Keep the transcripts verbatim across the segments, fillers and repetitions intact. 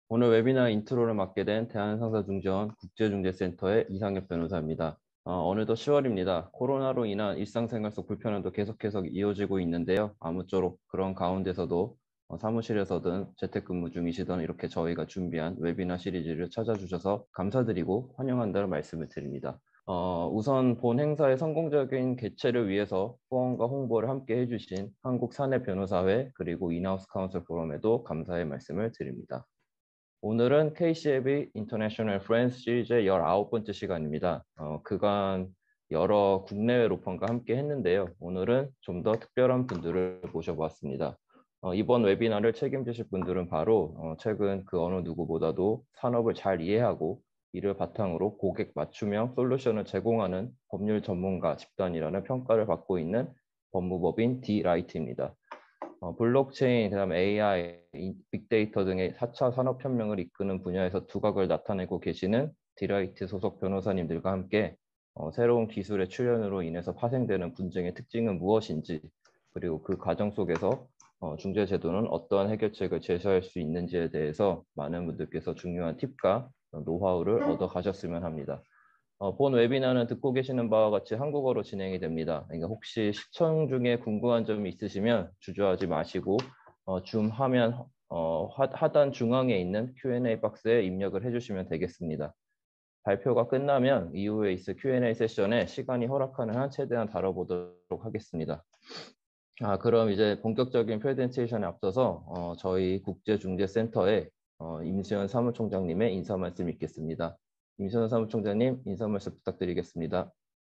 오늘 웨비나 인트로를 맡게 된 대한상사중재원 국제중재센터의 이상엽 변호사입니다. 어, 느덧 시월입니다. 코로나로 인한 일상생활 속 불편함도 계속해서 이어지고 있는데요. 아무쪼록 그런 가운데서도 어, 사무실에서든 재택근무 중이시든 이렇게 저희가 준비한 웨비나 시리즈를 찾아주셔서 감사드리고 환영한다는 말씀을 드립니다. 어, 우선 본 행사의 성공적인 개최를 위해서 후원과 홍보를 함께 해주신 한국사내변호사회 그리고 인하우스 카운슬 포럼에도 감사의 말씀을 드립니다. 오늘은 케이씨에프이 International Friends 시리즈의 열아홉 번째 시간입니다. 어, 그간 여러 국내외 로펌과 함께 했는데요. 오늘은 좀 더 특별한 분들을 모셔보았습니다. 어, 이번 웨비나를 책임지실 분들은 바로 어, 최근 그 어느 누구보다도 산업을 잘 이해하고 이를 바탕으로 고객 맞춤형 솔루션을 제공하는 법률 전문가 집단이라는 평가를 받고 있는 법무법인 디라이트입니다. 어, 블록체인, 그다음에 에이아이, 빅데이터 등의 사 차 산업혁명을 이끄는 분야에서 두각을 나타내고 계시는 디라이트 소속 변호사님들과 함께 어, 새로운 기술의 출현으로 인해서 파생되는 분쟁의 특징은 무엇인지, 그리고 그 과정 속에서 어, 중재제도는 어떠한 해결책을 제시할 수 있는지에 대해서 많은 분들께서 중요한 팁과 노하우를 얻어 가셨으면 합니다. 어, 본 웨비나는 듣고 계시는 바와 같이 한국어로 진행이 됩니다. 그러니까 혹시 시청 중에 궁금한 점이 있으시면 주저하지 마시고 어, 줌 화면 어, 하, 하단 중앙에 있는 큐 앤 에이 박스에 입력을 해주시면 되겠습니다. 발표가 끝나면 이후에 있을 큐 앤 에이 세션에 시간이 허락하는 한 최대한 다뤄보도록 하겠습니다. 아, 그럼 이제 본격적인 프레젠테이션에 앞서서 어, 저희 국제중재센터의 어, 임수현 사무총장님의 인사 말씀 있겠습니다. 임수현 사무총장님 인사 말씀 부탁드리겠습니다.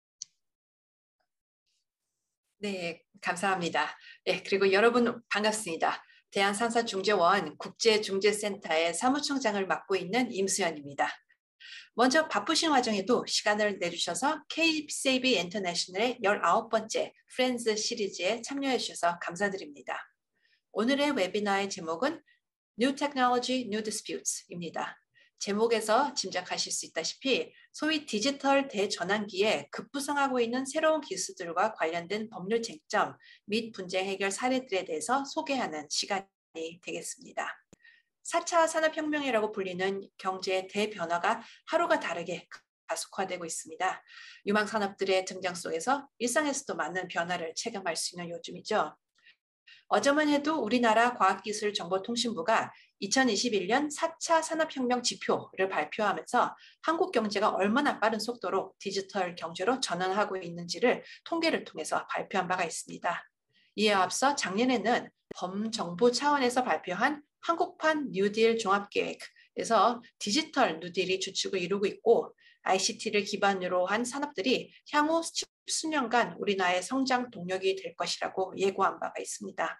네, 감사합니다. 네, 그리고 여러분 반갑습니다. 대한상사중재원 국제중재센터의 사무총장을 맡고 있는 임수연입니다. 먼저 바쁘신 와중에도 시간을 내주셔서 케이씨에이비 인터내셔널의 열아홉 번째 프렌즈 시리즈에 참여해 주셔서 감사드립니다. 오늘의 웨비나의 제목은 New Technology, New Disputes입니다. 제목에서 짐작하실 수 있다시피 소위 디지털 대전환기에 급부상하고 있는 새로운 기술들과 관련된 법률 쟁점 및 분쟁 해결 사례들에 대해서 소개하는 시간이 되겠습니다. 사 차 산업혁명이라고 불리는 경제의 대변화가 하루가 다르게 가속화되고 있습니다. 유망 산업들의 등장 속에서 일상에서도 많은 변화를 체감할 수 있는 요즘이죠. 어제만 해도 우리나라 과학기술정보통신부가 이천이십일 년 사 차 산업혁명 지표를 발표하면서 한국 경제가 얼마나 빠른 속도로 디지털 경제로 전환하고 있는지를 통계를 통해서 발표한 바가 있습니다. 이에 앞서 작년에는 범정부 차원에서 발표한 한국판 뉴딜 종합계획에서 디지털 뉴딜이 주축을 이루고 있고 아이씨티를 기반으로 한 산업들이 향후 수년간 우리나라의 성장 동력이 될 것이라고 예고한 바가 있습니다.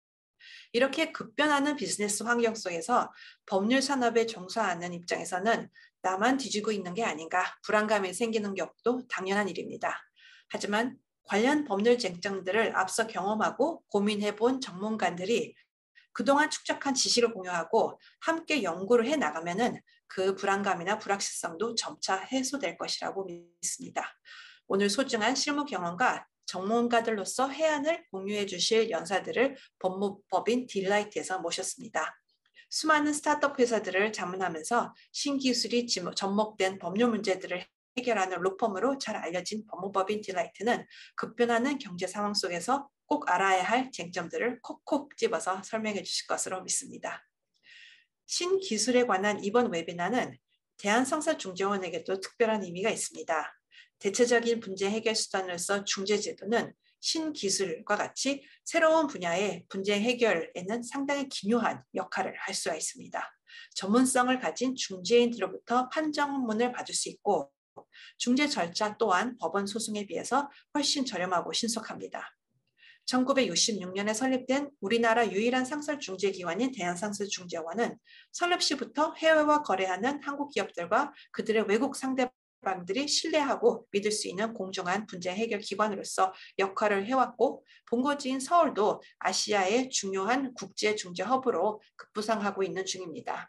이렇게 급변하는 비즈니스 환경 속에서 법률 산업에 종사하는 입장에서는 나만 뒤지고 있는 게 아닌가 불안감이 생기는 것도 당연한 일입니다. 하지만 관련 법률 쟁점들을 앞서 경험하고 고민해본 전문가들이 그동안 축적한 지식을 공유하고 함께 연구를 해나가면은 그 불안감이나 불확실성도 점차 해소될 것이라고 믿습니다. 오늘 소중한 실무 경험과 전문가들로서 해안을 공유해 주실 연사들을 법무법인 딜라이트에서 모셨습니다. 수많은 스타트업 회사들을 자문하면서 신기술이 접목된 법률 문제들을 해결하는 로펌으로 잘 알려진 법무법인 딜라이트는 급변하는 경제 상황 속에서 꼭 알아야 할 쟁점들을 콕콕 집어서 설명해 주실 것으로 믿습니다. 신기술에 관한 이번 웨비나는 대한성사중재원에게도 특별한 의미가 있습니다. 대체적인 분쟁 해결 수단으로서 중재제도는 신기술과 같이 새로운 분야의 분쟁 해결에는 상당히 기묘한 역할을 할 수가 있습니다. 전문성을 가진 중재인들로부터 판정문을 받을 수 있고 중재 절차 또한 법원 소송에 비해서 훨씬 저렴하고 신속합니다. 천구백육십육 년에 설립된 우리나라 유일한 상설중재기관인 대한상설중재원은 설립 시부터 해외와 거래하는 한국 기업들과 그들의 외국 상대방들이 신뢰하고 믿을 수 있는 공정한 분쟁 해결 기관으로서 역할을 해왔고 본거지인 서울도 아시아의 중요한 국제중재 허브로 급부상하고 있는 중입니다.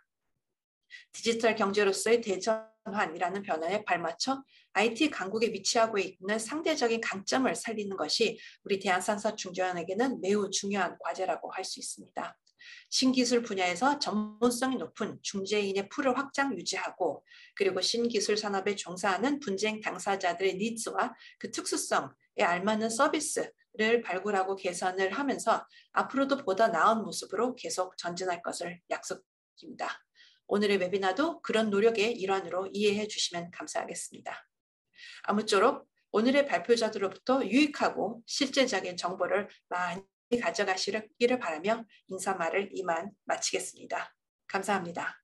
디지털 경제로서의 대전환이라는 변화에 발맞춰 아이티 강국에 위치하고 있는 상대적인 강점을 살리는 것이 우리 대한상사중재원에게는 매우 중요한 과제라고 할 수 있습니다. 신기술 분야에서 전문성이 높은 중재인의 풀을 확장 유지하고 그리고 신기술 산업에 종사하는 분쟁 당사자들의 니즈와 그 특수성에 알맞는 서비스를 발굴하고 개선을 하면서 앞으로도 보다 나은 모습으로 계속 전진할 것을 약속드립니다. 오늘의 웨비나도 그런 노력의 일환으로 이해해 주시면 감사하겠습니다. 아무쪼록 오늘의 발표자들로부터 유익하고 실제적인 정보를 많이 가져가시기를 바라며 인사말을 이만 마치겠습니다. 감사합니다.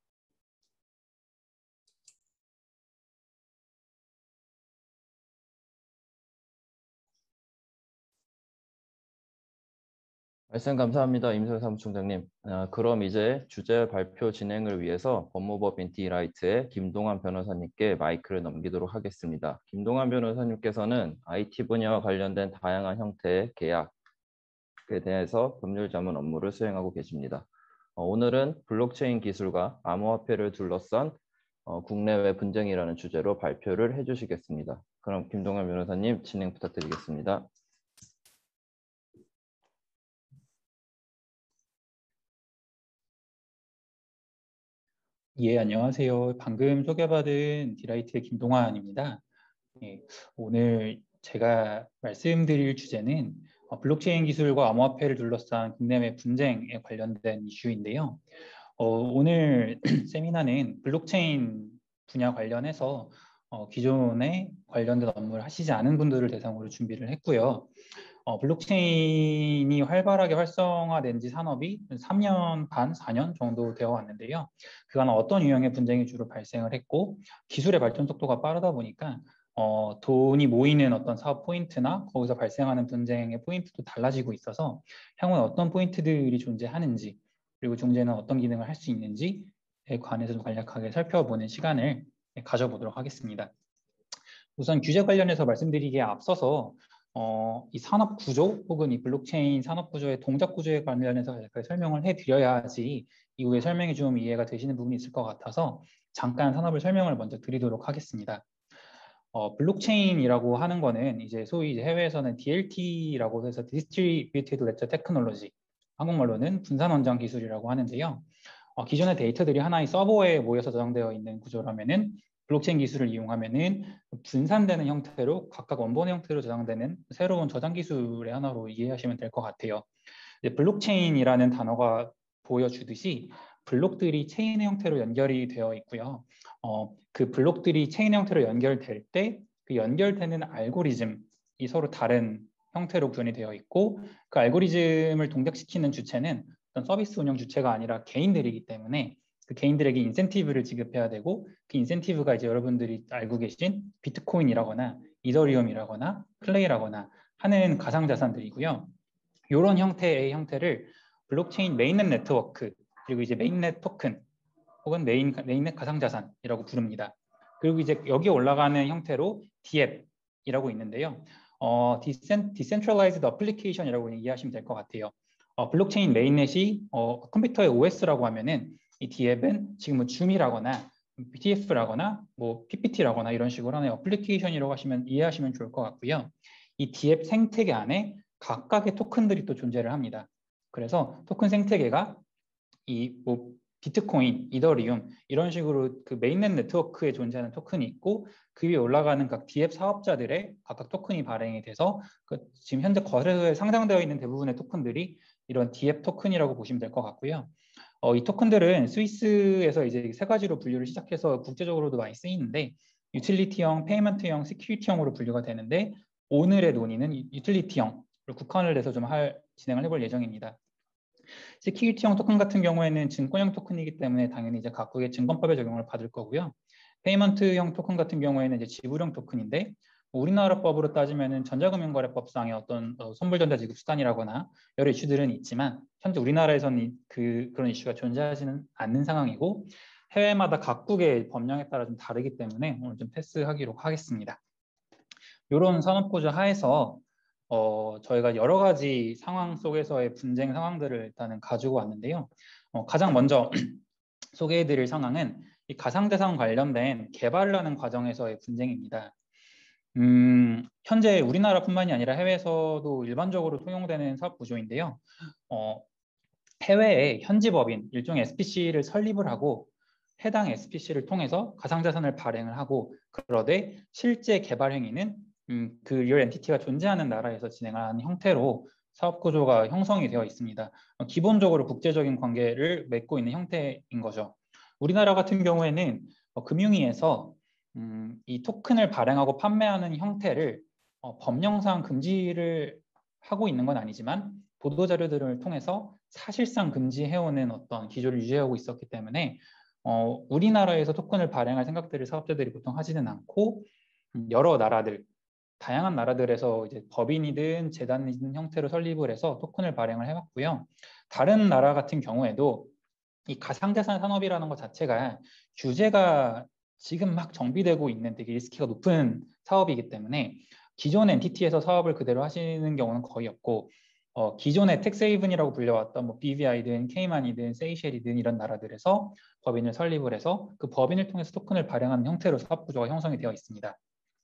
말씀 감사합니다. 임소영 사무총장님. 아, 그럼 이제 주제 발표 진행을 위해서 법무법인 디라이트의 김동환 변호사님께 마이크를 넘기도록 하겠습니다. 김동환 변호사님께서는 아이티 분야와 관련된 다양한 형태의 계약에 대해서 법률 자문 업무를 수행하고 계십니다. 어, 오늘은 블록체인 기술과 암호화폐를 둘러싼 어, 국내외 분쟁이라는 주제로 발표를 해주시겠습니다. 그럼 김동환 변호사님 진행 부탁드리겠습니다. 예, 안녕하세요. 방금 소개받은 디라이트의 김동환입니다. 예, 오늘 제가 말씀드릴 주제는 어, 블록체인 기술과 암호화폐를 둘러싼 국내외 분쟁에 관련된 이슈인데요. 어, 오늘 세미나는 블록체인 분야 관련해서 어, 기존에 관련된 업무를 하시지 않은 분들을 대상으로 준비를 했고요. 어, 블록체인이 활발하게 활성화된 지 산업이 삼 년 반, 사 년 정도 되어 왔는데요. 그간 어떤 유형의 분쟁이 주로 발생을 했고 기술의 발전 속도가 빠르다 보니까 어, 돈이 모이는 어떤 사업 포인트나 거기서 발생하는 분쟁의 포인트도 달라지고 있어서 향후에 어떤 포인트들이 존재하는지 그리고 중재는 어떤 기능을 할 수 있는지에 관해서 좀 간략하게 살펴보는 시간을 가져보도록 하겠습니다. 우선 규제 관련해서 말씀드리기에 앞서서 어, 이 산업 구조 혹은 이 블록체인 산업 구조의 동작 구조에 관련해서 간략하게 설명을 해드려야지 이후에 설명이 좀 이해가 되시는 부분이 있을 것 같아서 잠깐 산업을 설명을 먼저 드리도록 하겠습니다. 어, 블록체인이라고 하는 거는 이제 소위 이제 해외에서는 디엘티라고 해서 Distributed Ledger Technology, 한국말로는 분산 원장 기술이라고 하는데요. 어, 기존의 데이터들이 하나의 서버에 모여서 저장되어 있는 구조라면은 블록체인 기술을 이용하면은 분산되는 형태로 각각 원본의 형태로 저장되는 새로운 저장 기술의 하나로 이해하시면 될 것 같아요. 블록체인이라는 단어가 보여주듯이 블록들이 체인의 형태로 연결이 되어 있고요. 어, 그 블록들이 체인의 형태로 연결될 때 그 연결되는 알고리즘이 서로 다른 형태로 구현이 되어 있고 그 알고리즘을 동작시키는 주체는 어떤 서비스 운영 주체가 아니라 개인들이기 때문에 그 개인들에게 인센티브를 지급해야 되고 그 인센티브가 이제 여러분들이 알고 계신 비트코인이라거나 이더리움이라거나 클레이라거나 하는 가상자산들이고요. 이런 형태의 형태를 블록체인 메인넷 네트워크 그리고 이제 메인넷 토큰 혹은 메인, 메인넷 가상자산이라고 부릅니다. 그리고 이제 여기에 올라가는 형태로 디앱이라고 있는데요. 어, Decentralized Application이라고 이해하시면 될 것 같아요. 어, 블록체인 메인넷이 어, 컴퓨터의 오에스라고 하면은 이 디앱은 지금은 줌이라거나 피디에프라거나 뭐 피피티라거나 이런 식으로 하나의 어플리케이션이라고 하시면 이해하시면 좋을 것 같고요. 이 디앱 생태계 안에 각각의 토큰들이 또 존재를 합니다. 그래서 토큰 생태계가 이 뭐 비트코인, 이더리움 이런 식으로 그 메인넷 네트워크에 존재하는 토큰이 있고 그 위에 올라가는 각 디앱 사업자들의 각각 토큰이 발행이 돼서 그 지금 현재 거래소에 상장되어 있는 대부분의 토큰들이 이런 디앱 토큰이라고 보시면 될 것 같고요. 어, 이 토큰들은 스위스에서 이제 세 가지로 분류를 시작해서 국제적으로도 많이 쓰이는데 유틸리티형, 페이먼트형, 시큐리티형으로 분류가 되는데 오늘의 논의는 유틸리티형을 국한을 내서 좀 할, 진행을 해볼 예정입니다. 시큐리티형 토큰 같은 경우에는 증권형 토큰이기 때문에 당연히 이제 각국의 증권법의 적용을 받을 거고요. 페이먼트형 토큰 같은 경우에는 이제 지불형 토큰인데 우리나라 법으로 따지면은 전자금융거래법상의 어떤 어, 선불전자 지급 수단이라거나 여러 이슈들은 있지만 현재 우리나라에서는 그 그런 이슈가 존재하지는 않는 상황이고 해외마다 각국의 법령에 따라 좀 다르기 때문에 오늘 좀 패스하기로 하겠습니다. 이런 산업구조 하에서 어, 저희가 여러 가지 상황 속에서의 분쟁 상황들을 일단은 가지고 왔는데요. 어, 가장 먼저 소개해드릴 상황은 이 가상자산 관련된 개발을 하는 과정에서의 분쟁입니다. 음, 현재 우리나라뿐만이 아니라 해외에서도 일반적으로 통용되는 사업 구조인데요. 어, 해외에 현지 법인 일종의 에스피씨를 설립을 하고 해당 에스피씨를 통해서 가상자산을 발행을 하고 그러되 실제 개발 행위는 음, 그 리얼 엔티티가 존재하는 나라에서 진행하는 형태로 사업 구조가 형성이 되어 있습니다. 어, 기본적으로 국제적인 관계를 맺고 있는 형태인 거죠. 우리나라 같은 경우에는 어, 금융위에서 음, 이 토큰을 발행하고 판매하는 형태를 어, 법령상 금지를 하고 있는 건 아니지만 보도자료들을 통해서 사실상 금지해오는 어떤 기조를 유지하고 있었기 때문에 어, 우리나라에서 토큰을 발행할 생각들을 사업자들이 보통 하지는 않고 음, 여러 나라들, 다양한 나라들에서 이제 법인이든 재단이든 형태로 설립을 해서 토큰을 발행을 해왔고요. 다른 나라 같은 경우에도 이 가상자산 산업이라는 것 자체가 규제가 지금 막 정비되고 있는 되게 리스키가 높은 사업이기 때문에 기존 엔티티에서 사업을 그대로 하시는 경우는 거의 없고 어, 기존의 텍세이븐이라고 불려왔던 뭐 비비아이든 케이만이든 세이셸이든 이런 나라들에서 법인을 설립을 해서 그 법인을 통해서 토큰을 발행하는 형태로 사업 구조가 형성이 되어 있습니다.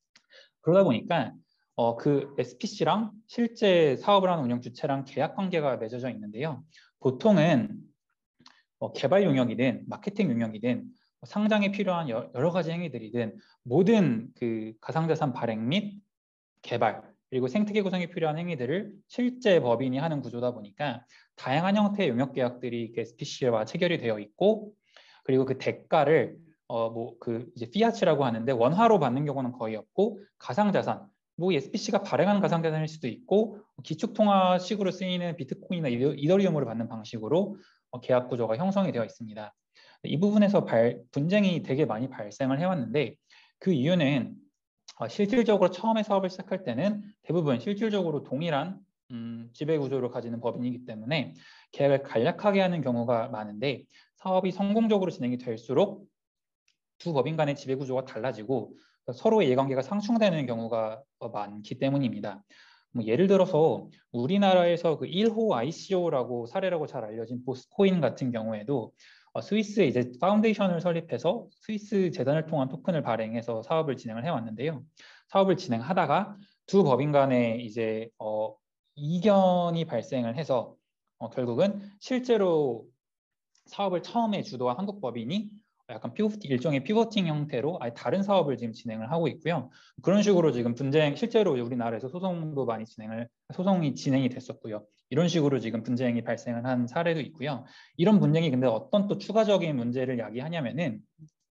그러다 보니까 어, 그 에스피씨랑 실제 사업을 하는 운영 주체랑 계약 관계가 맺어져 있는데요. 보통은 어, 개발 용역이든 마케팅 용역이든 상장에 필요한 여러 가지 행위들이든 모든 그 가상자산 발행 및 개발 그리고 생태계 구성에 필요한 행위들을 실제 법인이 하는 구조다 보니까 다양한 형태의 용역 계약들이 에스피씨와 체결이 되어 있고 그리고 그 대가를 어 뭐 그 이제 피아츠라고 하는데 원화로 받는 경우는 거의 없고 가상자산 뭐 에스피씨가 발행한 가상자산일 수도 있고 기축통화식으로 쓰이는 비트코인이나 이더리움으로 받는 방식으로 어, 계약 구조가 형성이 되어 있습니다. 이 부분에서 발, 분쟁이 되게 많이 발생을 해왔는데 그 이유는 어, 실질적으로 처음에 사업을 시작할 때는 대부분 실질적으로 동일한 음, 지배구조를 가지는 법인이기 때문에 계약을 간략하게 하는 경우가 많은데 사업이 성공적으로 진행이 될수록 두 법인 간의 지배구조가 달라지고 서로의 이해관계가 상충되는 경우가 많기 때문입니다. 뭐 예를 들어서 우리나라에서 그 일 호 아이씨오라고 사례라고 잘 알려진 보스코인 같은 경우에도 어, 스위스에 이제 파운데이션을 설립해서 스위스 재단을 통한 토큰을 발행해서 사업을 진행을 해왔는데요. 사업을 진행하다가 두 법인 간에 이제 어, 이견이 발생을 해서 어, 결국은 실제로 사업을 처음에 주도한 한국 법인이 약간 피보팅, 일종의 피보팅 형태로 아예 다른 사업을 지금 진행을 하고 있고요. 그런 식으로 지금 분쟁, 실제로 우리나라에서 소송도 많이 진행을, 소송이 진행이 됐었고요. 이런 식으로 지금 분쟁이 발생을 한 사례도 있고요. 이런 분쟁이 근데 어떤 또 추가적인 문제를 야기하냐면은,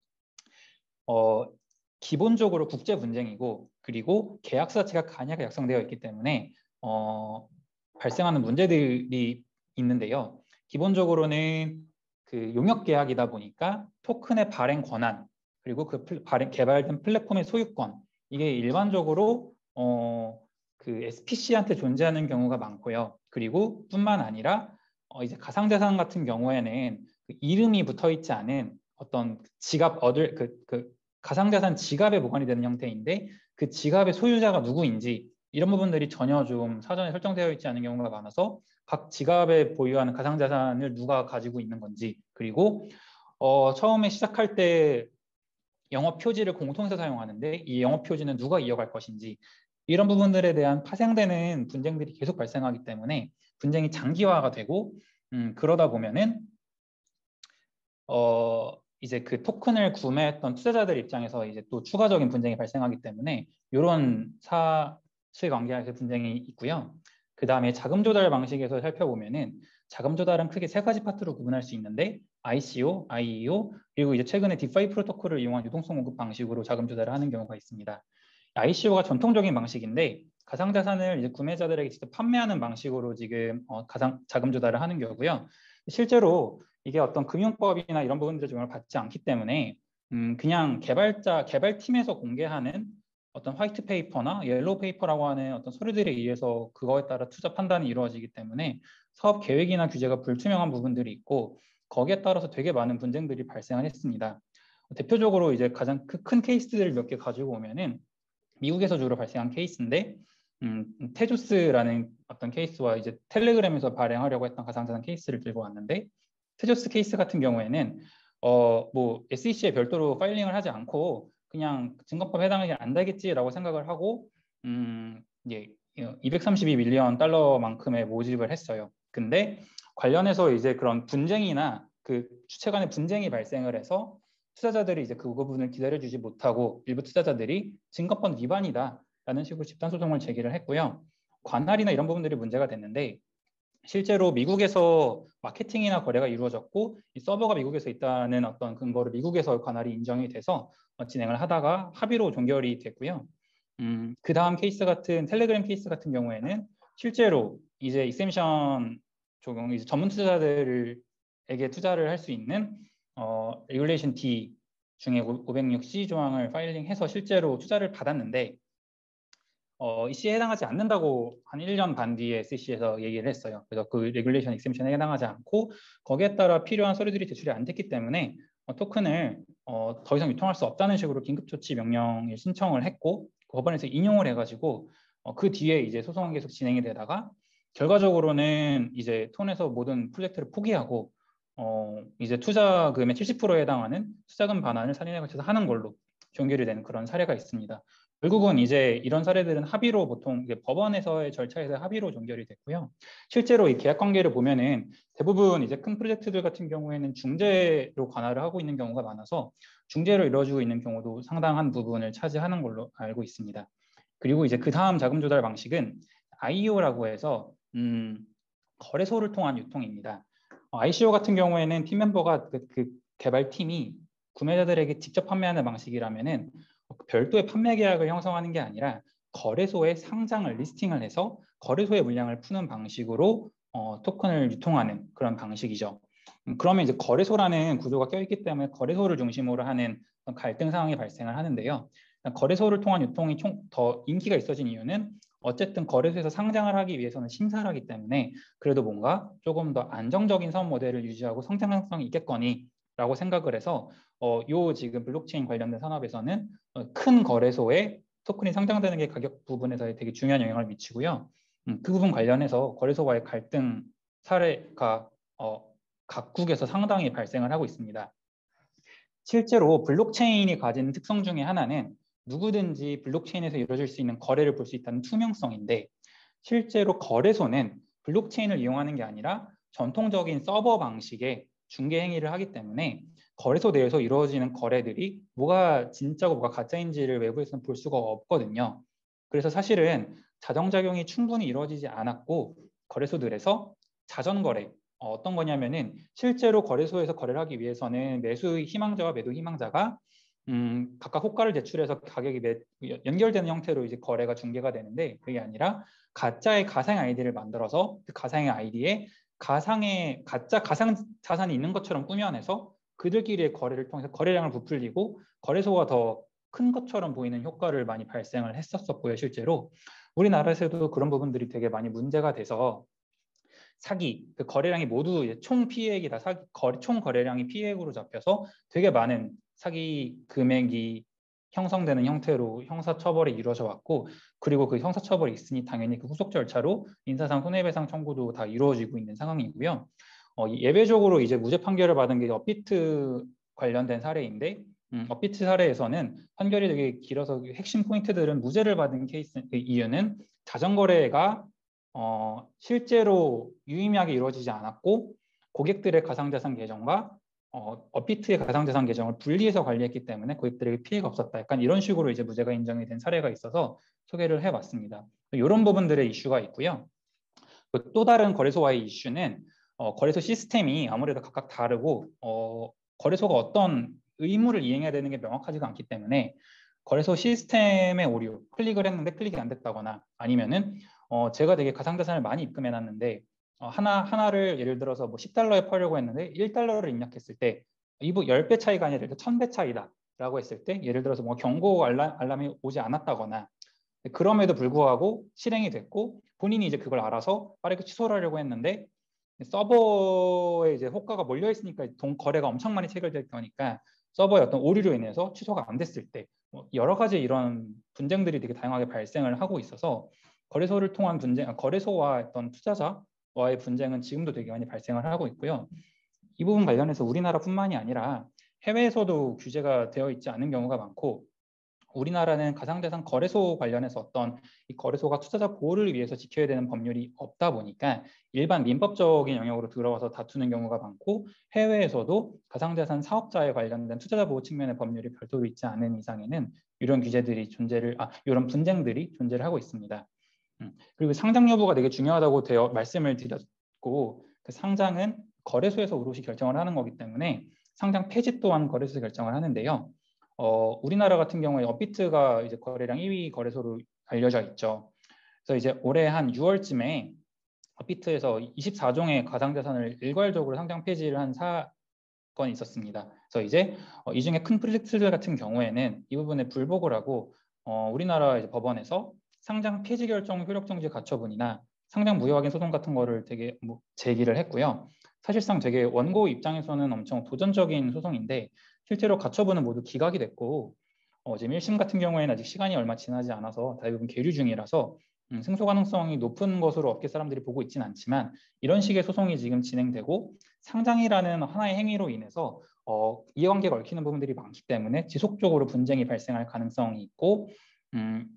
어, 기본적으로 국제 분쟁이고, 그리고 계약서 자체가 간이하게 약성되어 있기 때문에, 어, 발생하는 문제들이 있는데요. 기본적으로는 그 용역 계약이다 보니까 토큰의 발행 권한 그리고 그 발행, 개발된 플랫폼의 소유권 이게 일반적으로 어, 그 에스피씨한테 존재하는 경우가 많고요. 그리고 뿐만 아니라 어, 이제 가상자산 같은 경우에는 그 이름이 붙어 있지 않은 어떤 지갑 얻을 그, 그 가상자산 지갑에 보관이 되는 형태인데 그 지갑의 소유자가 누구인지 이런 부분들이 전혀 좀 사전에 설정되어 있지 않은 경우가 많아서 각 지갑에 보유하는 가상자산을 누가 가지고 있는 건지 그리고 어, 처음에 시작할 때 영업 표지를 공통해서 사용하는데 이 영업 표지는 누가 이어갈 것인지 이런 부분들에 대한 파생되는 분쟁들이 계속 발생하기 때문에 분쟁이 장기화가 되고 음, 그러다 보면은 어, 이제 그 토큰을 구매했던 투자자들 입장에서 이제 또 추가적인 분쟁이 발생하기 때문에 이런 사실관계에서 분쟁이 있고요. 그 다음에 자금 조달 방식에서 살펴보면은 자금 조달은 크게 세 가지 파트로 구분할 수 있는데 아이씨오, 아이이오 그리고 이제 최근에 디파이 프로토콜을 이용한 유동성 공급 방식으로 자금 조달을 하는 경우가 있습니다. 아이씨오가 전통적인 방식인데 가상자산을 이제 구매자들에게 직접 판매하는 방식으로 지금 어, 가상 자금 조달을 하는 경우고요. 실제로 이게 어떤 금융법이나 이런 부분들의 적용을 받지 않기 때문에 음, 그냥 개발자 개발팀에서 공개하는 어떤 화이트 페이퍼나 옐로우 페이퍼라고 하는 어떤 서류들에 의해서 그거에 따라 투자 판단이 이루어지기 때문에 사업 계획이나 규제가 불투명한 부분들이 있고 거기에 따라서 되게 많은 분쟁들이 발생을 했습니다. 대표적으로 이제 가장 큰 케이스들을 몇 개 가지고 오면은 미국에서 주로 발생한 케이스인데 음, 테조스라는 어떤 케이스와 이제 텔레그램에서 발행하려고 했던 가상자산 케이스를 들고 왔는데 테조스 케이스 같은 경우에는 어, 뭐 에스이씨에 별도로 파일링을 하지 않고 그냥 증거법에 해당하지 않다겠지라고 생각을 하고 음, 이제 이백삼십이 밀리언 달러만큼의 모집을 했어요. 근데 관련해서 이제 그런 분쟁이나 그 주체 간의 분쟁이 발생을 해서 투자자들이 이제 그 부분을 기다려주지 못하고 일부 투자자들이 증거법 위반이다라는 식으로 집단 소송을 제기를 했고요. 관할이나 이런 부분들이 문제가 됐는데 실제로 미국에서 마케팅이나 거래가 이루어졌고 이 서버가 미국에서 있다는 어떤 근거를 미국에서 관할이 인정이 돼서 진행을 하다가 합의로 종결이 됐고요. 음, 그 다음 케이스 같은 텔레그램 케이스 같은 경우에는 실제로 이제 익셈션 적용, 이제 전문 투자자들에게 투자를 할 수 있는 어, 레귤레이션 D 중에 오백육 씨 조항을 파일링해서 실제로 투자를 받았는데 어, 이 씨에 해당하지 않는다고 한 일 년 반 뒤에 에스이씨에서 얘기를 했어요. 그래서 그 레귤레이션 익셈션에 해당하지 않고 거기에 따라 필요한 서류들이 제출이 안 됐기 때문에 어, 토큰을 어, 더 이상 유통할 수 없다는 식으로 긴급조치 명령을 신청을 했고 법원에서 인용을 해가지고 어, 그 뒤에 이제 소송은 계속 진행이 되다가 결과적으로는 이제 톤에서 모든 프로젝트를 포기하고 어, 이제 투자금의 칠십 퍼센트에 해당하는 투자금 반환을 사 년에 걸쳐서 하는 걸로 종결이 되는 그런 사례가 있습니다. 결국은 이제 이런 사례들은 합의로 보통 이제 법원에서의 절차에서 합의로 종결이 됐고요. 실제로 이 계약 관계를 보면은 대부분 이제 큰 프로젝트들 같은 경우에는 중재로 관할을 하고 있는 경우가 많아서 중재로 이루어지고 있는 경우도 상당한 부분을 차지하는 걸로 알고 있습니다. 그리고 이제 그 다음 자금 조달 방식은 아이오라고 해서 음, 거래소를 통한 유통입니다. 어, 아이씨오 같은 경우에는 팀 멤버가 그, 그 개발팀이 구매자들에게 직접 판매하는 방식이라면은 별도의 판매 계약을 형성하는 게 아니라 거래소에 상장을 리스팅을 해서 거래소의 물량을 푸는 방식으로 어, 토큰을 유통하는 그런 방식이죠. 음, 그러면 이제 거래소라는 구조가 껴있기 때문에 거래소를 중심으로 하는 갈등 상황이 발생을 하는데요. 거래소를 통한 유통이 총, 더 인기가 있어진 이유는 어쨌든 거래소에서 상장을 하기 위해서는 심사를 하기 때문에 그래도 뭔가 조금 더 안정적인 사업 모델을 유지하고 성장 가능성이 있겠거니 라고 생각을 해서 어, 요 지금 블록체인 관련된 산업에서는 어, 큰 거래소에 토큰이 상장되는 게 가격 부분에서 되게 중요한 영향을 미치고요. 음, 그 부분 관련해서 거래소와의 갈등 사례가 어, 각국에서 상당히 발생을 하고 있습니다. 실제로 블록체인이 가진 특성 중에 하나는 누구든지 블록체인에서 이루어질 수 있는 거래를 볼 수 있다는 투명성인데 실제로 거래소는 블록체인을 이용하는 게 아니라 전통적인 서버 방식의 중개 행위를 하기 때문에 거래소 내에서 이루어지는 거래들이 뭐가 진짜고 뭐가 가짜인지를 외부에서는 볼 수가 없거든요. 그래서 사실은 자정작용이 충분히 이루어지지 않았고 거래소들에서 자전거래, 어, 어떤 거냐면은 실제로 거래소에서 거래를 하기 위해서는 매수 희망자와 매도 희망자가 음, 각각 호가를 제출해서 가격이 매, 연결되는 형태로 이제 거래가 중개가 되는데 그게 아니라 가짜의 가상 아이디를 만들어서 그 가상의 아이디에 가상의 가짜 가상 자산이 있는 것처럼 꾸며내서 그들끼리의 거래를 통해서 거래량을 부풀리고 거래소가 더 큰 것처럼 보이는 효과를 많이 발생을 했었었고요. 실제로 우리나라에서도 그런 부분들이 되게 많이 문제가 돼서 사기, 그 거래량이 모두 총 피해액이다. 사기, 거래, 총 거래량이 피해액으로 잡혀서 되게 많은 사기 금액이 형성되는 형태로 형사처벌이 이루어져 왔고 그리고 그 형사처벌이 있으니 당연히 그 후속 절차로 인사상 손해배상 청구도 다 이루어지고 있는 상황이고요. 어, 예외적으로 이제 무죄 판결을 받은 게 업비트 관련된 사례인데 음, 업비트 사례에서는 판결이 되게 길어서 핵심 포인트들은 무죄를 받은 케이스 이유는 자전거래가 어, 실제로 유의미하게 이루어지지 않았고 고객들의 가상자산 계정과 어, 업비트의 가상자산 계정을 분리해서 관리했기 때문에 고객들에게 피해가 없었다. 약간 이런 식으로 이제 무죄가 인정이 된 사례가 있어서 소개를 해봤습니다. 이런 부분들의 이슈가 있고요. 또 다른 거래소와의 이슈는 어, 거래소 시스템이 아무래도 각각 다르고 어, 거래소가 어떤 의무를 이행해야 되는 게 명확하지가 않기 때문에 거래소 시스템의 오류, 클릭을 했는데 클릭이 안 됐다거나 아니면은 어, 제가 되게 가상자산을 많이 입금해놨는데 어, 하나, 하나를 예를 들어서 뭐 십 달러에 팔려고 했는데 일 달러를 입력했을 때 이부 십 배 차이가 아니라 천 배 차이다 라고 했을 때 예를 들어서 뭐 경고 알람, 알람이 오지 않았다거나 그럼에도 불구하고 실행이 됐고 본인이 이제 그걸 알아서 빠르게 취소를 하려고 했는데 서버에 이제 호가가 몰려 있으니까 동 거래가 엄청 많이 체결될 거니까 서버의 어떤 오류로 인해서 취소가 안 됐을 때 뭐 여러 가지 이런 분쟁들이 되게 다양하게 발생을 하고 있어서 거래소를 통한 분쟁, 거래소와 어떤 투자자와의 분쟁은 지금도 되게 많이 발생을 하고 있고요. 이 부분 관련해서 우리나라뿐만이 아니라 해외에서도 규제가 되어 있지 않은 경우가 많고 우리나라는 가상자산 거래소 관련해서 어떤 이 거래소가 투자자 보호를 위해서 지켜야 되는 법률이 없다 보니까 일반 민법적인 영역으로 들어와서 다투는 경우가 많고, 해외에서도 가상자산 사업자에 관련된 투자자 보호 측면의 법률이 별도로 있지 않은 이상에는 이런 규제들이 존재를 아 이런 분쟁들이 존재를 하고 있습니다. 음, 그리고 상장 여부가 되게 중요하다고 되어 말씀을 드렸고, 그 상장은 거래소에서 오롯이 결정을 하는 거기 때문에 상장 폐지 또한 거래소에서 결정을 하는데요. 어, 우리나라 같은 경우에 업비트가 이제 거래량 일 위 거래소로 알려져 있죠. 그래서 이제 올해 한 유월쯤에 업비트에서 이십사 종의 가상자산을 일괄적으로 상장 폐지를 한 사건이 있었습니다. 그래서 이제 어, 이 중에 큰 프로젝트들 같은 경우에는 이 부분에 불복을 하고 어, 우리나라 이제 법원에서 상장 폐지 결정 효력 정지 가처분이나 상장 무효 확인 소송 같은 거를 되게 뭐 제기를 했고요. 사실상 되게 원고 입장에서는 엄청 도전적인 소송인데 실제로 가처분은 모두 기각이 됐고, 어, 지금 일 심 같은 경우에는 아직 시간이 얼마 지나지 않아서 대부분 계류 중이라서 음, 승소 가능성이 높은 것으로 업계 사람들이 보고 있지는 않지만, 이런 식의 소송이 지금 진행되고 상장이라는 하나의 행위로 인해서 어, 이해관계가 얽히는 부분들이 많기 때문에 지속적으로 분쟁이 발생할 가능성이 있고 음,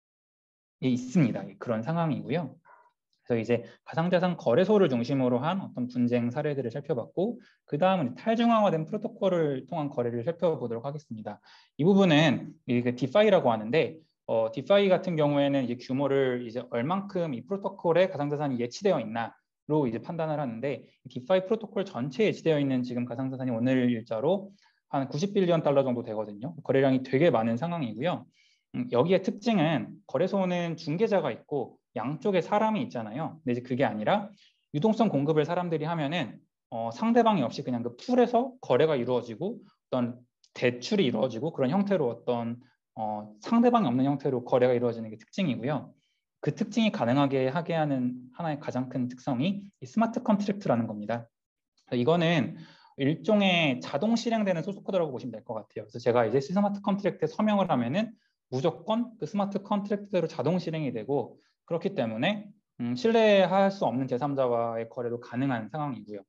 예, 있습니다. 그런 상황이고요. 그래서 이제 가상자산 거래소를 중심으로 한 어떤 분쟁 사례들을 살펴봤고, 그 다음은 탈중앙화된 프로토콜을 통한 거래를 살펴보도록 하겠습니다. 이 부분은 이게 디파이라고 하는데, 어, 디파이 같은 경우에는 이제 규모를 이제 얼만큼 이 프로토콜에 가상자산이 예치되어 있나로 이제 판단을 하는데, 디파이 프로토콜 전체에 예치되어 있는 지금 가상자산이 오늘 일자로 한 구십 빌리언 달러 정도 되거든요. 거래량이 되게 많은 상황이고요. 음, 여기에 특징은 거래소는 중개자가 있고 양쪽에 사람이 있잖아요. 근데 이제 그게 아니라 유동성 공급을 사람들이 하면은 어, 상대방이 없이 그냥 그 풀에서 거래가 이루어지고 어떤 대출이 이루어지고 그런 형태로 어떤 어, 상대방이 없는 형태로 거래가 이루어지는 게 특징이고요. 그 특징이 가능하게 하게 하는 하나의 가장 큰 특성이 이 스마트 컨트랙트라는 겁니다. 이거는 일종의 자동 실행되는 소스 코드라고 보시면 될 것 같아요. 그래서 제가 이제 스마트 컨트랙트에 서명을 하면은 무조건 그 스마트 컨트랙트대로 자동 실행이 되고, 그렇기 때문에 음, 신뢰할 수 없는 제삼자와의 거래도 가능한 상황이고요.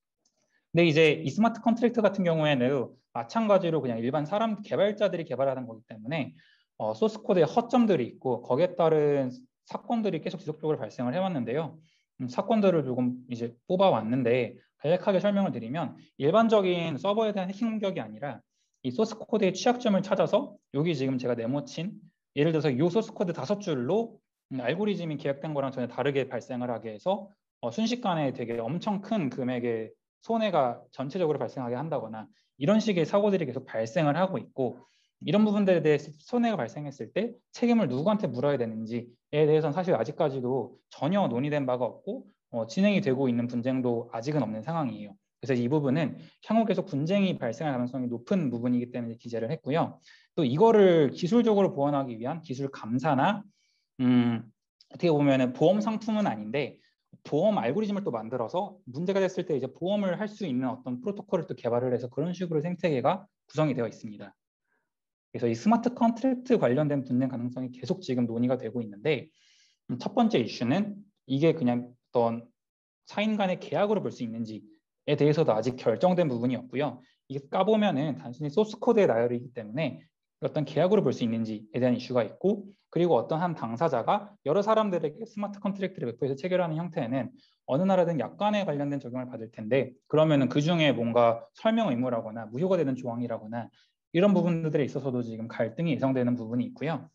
근데 이제 이 스마트 컨트랙트 같은 경우에는 마찬가지로 그냥 일반 사람 개발자들이 개발하는 거기 때문에 어, 소스 코드에 허점들이 있고 거기에 따른 사건들이 계속 지속적으로 발생을 해왔는데요. 음, 사건들을 조금 이제 뽑아왔는데 간략하게 설명을 드리면, 일반적인 서버에 대한 해킹 공격이 아니라 이 소스 코드의 취약점을 찾아서 여기 지금 제가 네모친 예를 들어서 이 소스 코드 다섯 줄로 음, 알고리즘이 계획된 거랑 전혀 다르게 발생을 하게 해서 어, 순식간에 되게 엄청 큰 금액의 손해가 전체적으로 발생하게 한다거나 이런 식의 사고들이 계속 발생을 하고 있고, 이런 부분들에 대해 손해가 발생했을 때 책임을 누구한테 물어야 되는지에 대해서는 사실 아직까지도 전혀 논의된 바가 없고 어, 진행이 되고 있는 분쟁도 아직은 없는 상황이에요. 그래서 이 부분은 향후 계속 분쟁이 발생할 가능성이 높은 부분이기 때문에 기재를 했고요. 또 이거를 기술적으로 보완하기 위한 기술 감사나 음, 어떻게 보면은 보험 상품은 아닌데 보험 알고리즘을 또 만들어서 문제가 됐을 때 이제 보험을 할 수 있는 어떤 프로토콜을 또 개발을 해서 그런 식으로 생태계가 구성이 되어 있습니다. 그래서 이 스마트 컨트랙트 관련된 분쟁 가능성이 계속 지금 논의가 되고 있는데, 첫 번째 이슈는 이게 그냥 어떤 사인 간의 계약으로 볼 수 있는지에 대해서도 아직 결정된 부분이 없고요. 이게 까보면은 단순히 소스 코드의 나열이기 때문에 어떤 계약으로 볼 수 있는지에 대한 이슈가 있고, 그리고 어떤 한 당사자가 여러 사람들에게 스마트 컨트랙트를 배포해서 체결하는 형태에는 어느 나라든 약관에 관련된 적용을 받을 텐데, 그러면은 그 중에 뭔가 설명 의무라거나 무효가 되는 조항이라거나 이런 부분들에 있어서도 지금 갈등이 예상되는 부분이 있고요.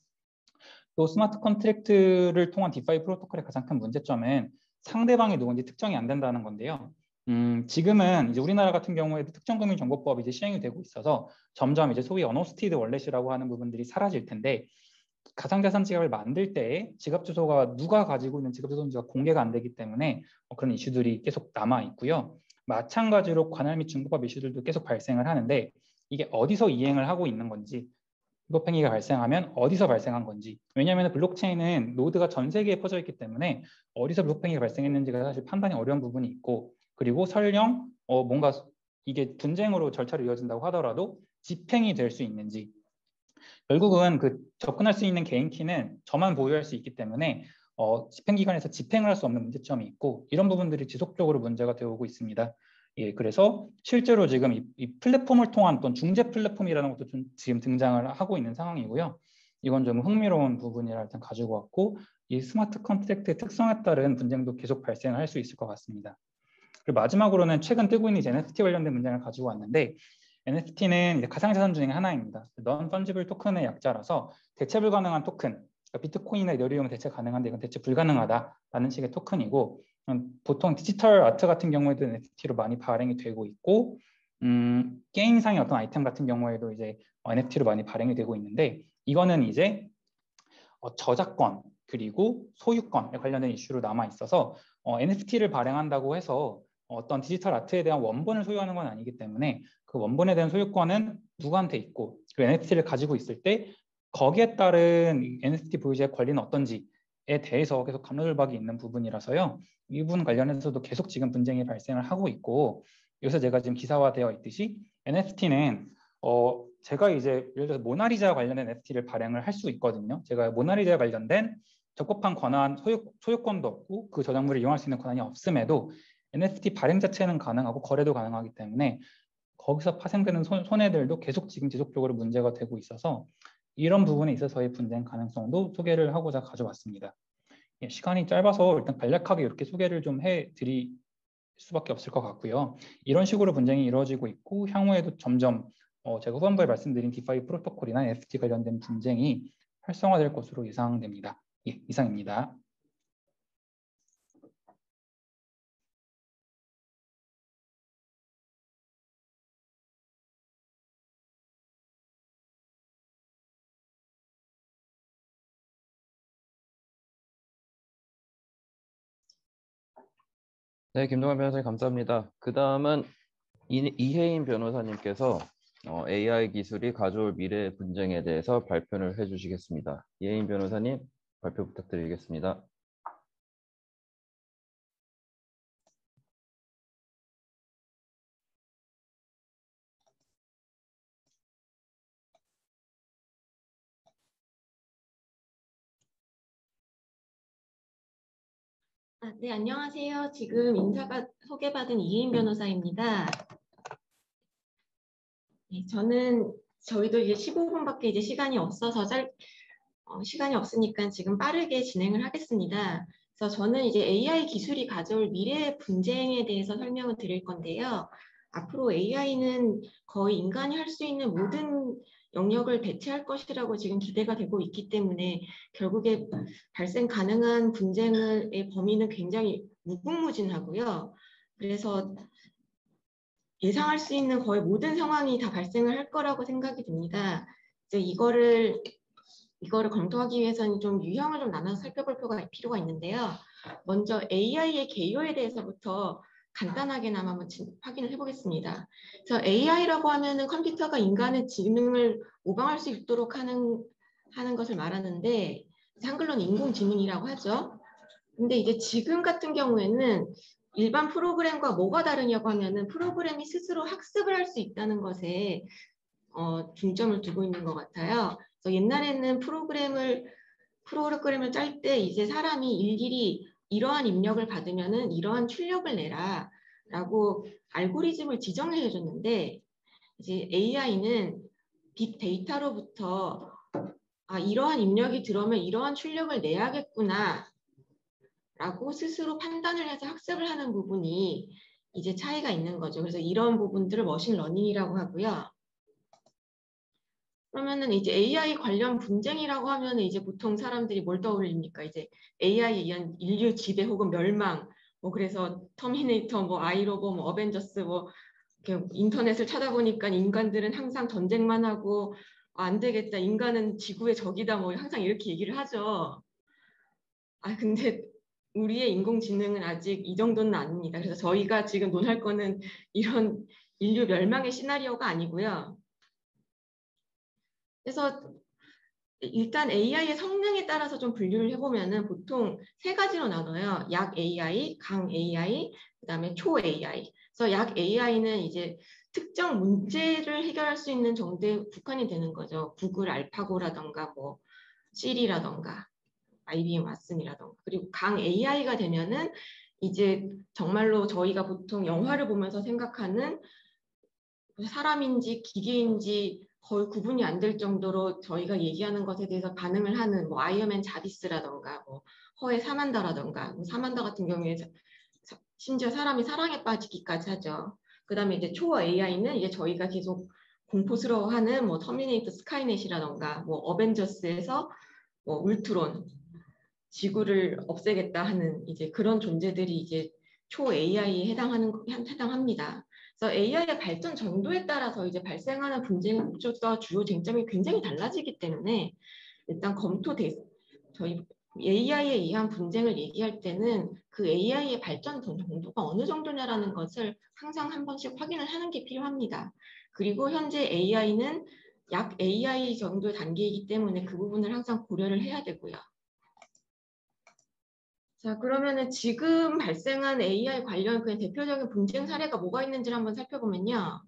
또 스마트 컨트랙트를 통한 디파이 프로토콜의 가장 큰 문제점은 상대방이 누군지 특정이 안 된다는 건데요. 음, 지금은 이제 우리나라 같은 경우에도 특정금융정보법이 이제 시행이 되고 있어서 점점 이제 소위 언호스티드 월렛이라고 하는 부분들이 사라질 텐데, 가상자산 지갑을 만들 때 지갑 주소가 누가 가지고 있는 지갑 주소인지가 공개가 안 되기 때문에 그런 이슈들이 계속 남아 있고요. 마찬가지로 관할 및 중개법 이슈들도 계속 발생을 하는데, 이게 어디서 이행을 하고 있는 건지, 위법 행위가 발생하면 어디서 발생한 건지, 왜냐하면 블록체인은 노드가 전 세계에 퍼져 있기 때문에 어디서 위법 행위가 발생했는지가 사실 판단이 어려운 부분이 있고, 그리고 설령 어, 뭔가 이게 분쟁으로 절차로 이어진다고 하더라도 집행이 될 수 있는지, 결국은 그 접근할 수 있는 개인 키는 저만 보유할 수 있기 때문에 어, 집행기관에서 집행을 할 수 없는 문제점이 있고, 이런 부분들이 지속적으로 문제가 되어 오고 있습니다. 예, 그래서 실제로 지금 이, 이 플랫폼을 통한 어떤 중재 플랫폼이라는 것도 좀 지금 등장을 하고 있는 상황이고요. 이건 좀 흥미로운 부분이라 일단 가지고 왔고, 이 스마트 컨트랙트의 특성에 따른 분쟁도 계속 발생할 수 있을 것 같습니다. 그리고 마지막으로는 최근 뜨고 있는 엔에프티 관련된 문제를 가지고 왔는데, 엔에프티는 이제 가상자산 중에 하나입니다. non fungible 토큰의 약자라서 대체 불가능한 토큰, 그러니까 비트코인이나 이더리움은 대체 가능한데 이건 대체 불가능하다라는 식의 토큰이고, 음, 보통 디지털 아트 같은 경우에도 엔에프티로 많이 발행이 되고 있고, 음, 게임상의 어떤 아이템 같은 경우에도 이제 엔에프티로 많이 발행이 되고 있는데, 이거는 이제 어, 저작권 그리고 소유권에 관련된 이슈로 남아 있어서 어, 엔에프티를 발행한다고 해서 어떤 디지털 아트에 대한 원본을 소유하는 건 아니기 때문에 그 원본에 대한 소유권은 누구한테 있고, 그 엔에프티를 가지고 있을 때 거기에 따른 엔에프티 보유자의 권리는 어떤지에 대해서 계속 감로돌박이 있는 부분이라서요. 이 부분 관련해서도 계속 지금 분쟁이 발생을 하고 있고, 요새 제가 지금 기사화되어 있듯이 엔에프티는 어, 제가 이제 예를 들어서 모나리자 관련된 엔에프티를 발행을 할 수 있거든요. 제가 모나리자 관련된 적법한 권한, 소유, 소유권도 없고 그 저작물을 이용할 수 있는 권한이 없음에도 엔에프티 발행 자체는 가능하고 거래도 가능하기 때문에 거기서 파생되는 손, 손해들도 계속 지금 지속적으로 문제가 되고 있어서 이런 부분에 있어서의 분쟁 가능성도 소개를 하고자 가져왔습니다. 예, 시간이 짧아서 일단 간략하게 이렇게 소개를 좀 해드릴 수밖에 없을 것 같고요. 이런 식으로 분쟁이 이루어지고 있고 향후에도 점점 어, 제가 후반부에 말씀드린 디파이 프로토콜이나 엔에프티 관련된 분쟁이 활성화될 것으로 예상됩니다. 예, 이상입니다. 네, 김동환 변호사님 감사합니다. 그 다음은 이혜인 변호사님께서 어, 에이아이 기술이 가져올 미래 분쟁에 대해서 발표를 해주시겠습니다. 이혜인 변호사님 발표 부탁드리겠습니다. 아, 네, 안녕하세요. 지금 인사가 소개받은 이혜인 변호사입니다. 네, 저는 저희도 이제 십오 분밖에 이제 시간이 없어서 짤, 어, 시간이 없으니까 지금 빠르게 진행을 하겠습니다. 그래서 저는 이제 에이아이 기술이 가져올 미래의 분쟁에 대해서 설명을 드릴 건데요. 앞으로 에이아이는 거의 인간이 할 수 있는 모든 영역을 대체할 것이라고 지금 기대가 되고 있기 때문에 결국에 발생 가능한 분쟁의 범위는 굉장히 무궁무진하고요. 그래서 예상할 수 있는 거의 모든 상황이 다 발생을 할 거라고 생각이 듭니다. 이제 이거를 이거를 검토하기 위해서는 좀 유형을 좀 나눠서 살펴볼 필요가 있는데요. 먼저 에이아이의 개요에 대해서부터 간단하게나마 한번 확인을 해보겠습니다. 그래서 에이아이라고 하면은 컴퓨터가 인간의 지능을 모방할 수 있도록 하는 하는 것을 말하는데 한글로는 인공지능이라고 하죠. 근데 이제 지금 같은 경우에는 일반 프로그램과 뭐가 다르냐고 하면은 프로그램이 스스로 학습을 할 수 있다는 것에 어, 중점을 두고 있는 것 같아요. 그래서 옛날에는 프로그램을 프로그램을 짤 때 이제 사람이 일일이 이러한 입력을 받으면은 이러한 출력을 내라라고 알고리즘을 지정을 해줬는데 이제 에이아이는 빅데이터로부터 아, 이러한 입력이 들어오면 이러한 출력을 내야겠구나 라고 스스로 판단을 해서 학습을 하는 부분이 이제 차이가 있는 거죠. 그래서 이런 부분들을 머신러닝이라고 하고요. 그러면은 이제 에이아이 관련 분쟁이라고 하면은 이제 보통 사람들이 뭘 떠올립니까? 이제 에이아이에 의한 인류 지배 혹은 멸망, 뭐 그래서 터미네이터, 뭐 아이로봇, 뭐 어벤져스, 뭐 이렇게 인터넷을 찾아보니까 인간들은 항상 전쟁만 하고 아, 안 되겠다, 인간은 지구의 적이다, 뭐 항상 이렇게 얘기를 하죠. 아 근데 우리의 인공지능은 아직 이 정도는 아닙니다. 그래서 저희가 지금 논할 거는 이런 인류 멸망의 시나리오가 아니고요. 그래서 일단 에이아이의 성능에 따라서 좀 분류를 해보면은 보통 세 가지로 나눠요. 약 에이아이, 강 에이아이, 그다음에 초 에이아이. 그래서 약 에이아이는 이제 특정 문제를 해결할 수 있는 정도에 국한이 되는 거죠. 구글 알파고라던가 뭐 시리라던가 아이비엠 왓슨이라던가. 그리고 강 에이아이가 되면은 이제 정말로 저희가 보통 영화를 보면서 생각하는 사람인지 기계인지 거의 구분이 안 될 정도로 저희가 얘기하는 것에 대해서 반응을 하는 뭐 아이언맨 자비스라던가 뭐 허의 사만다라던가 뭐 사만다 같은 경우에 심지어 사람이 사랑에 빠지기까지 하죠. 그 다음에 이제 초어 에이아이는 이제 저희가 계속 공포스러워하는 뭐 터미네이터 스카이넷이라던가 뭐 어벤져스에서 뭐 울트론 지구를 없애겠다 하는 이제 그런 존재들이 이제 초 에이아이에 해당하는 해당합니다. 그래서 에이아이의 발전 정도에 따라서 이제 발생하는 분쟁의 목적과 주요 쟁점이 굉장히 달라지기 때문에 일단 검토돼 저희 에이아이에 의한 분쟁을 얘기할 때는 그 에이아이의 발전 정도가 어느 정도냐라는 것을 항상 한 번씩 확인을 하는 게 필요합니다. 그리고 현재 에이아이는 약 에이아이 정도의 단계이기 때문에 그 부분을 항상 고려를 해야 되고요. 자, 그러면은 지금 발생한 에이아이 관련 그냥 대표적인 분쟁 사례가 뭐가 있는지를 한번 살펴보면요.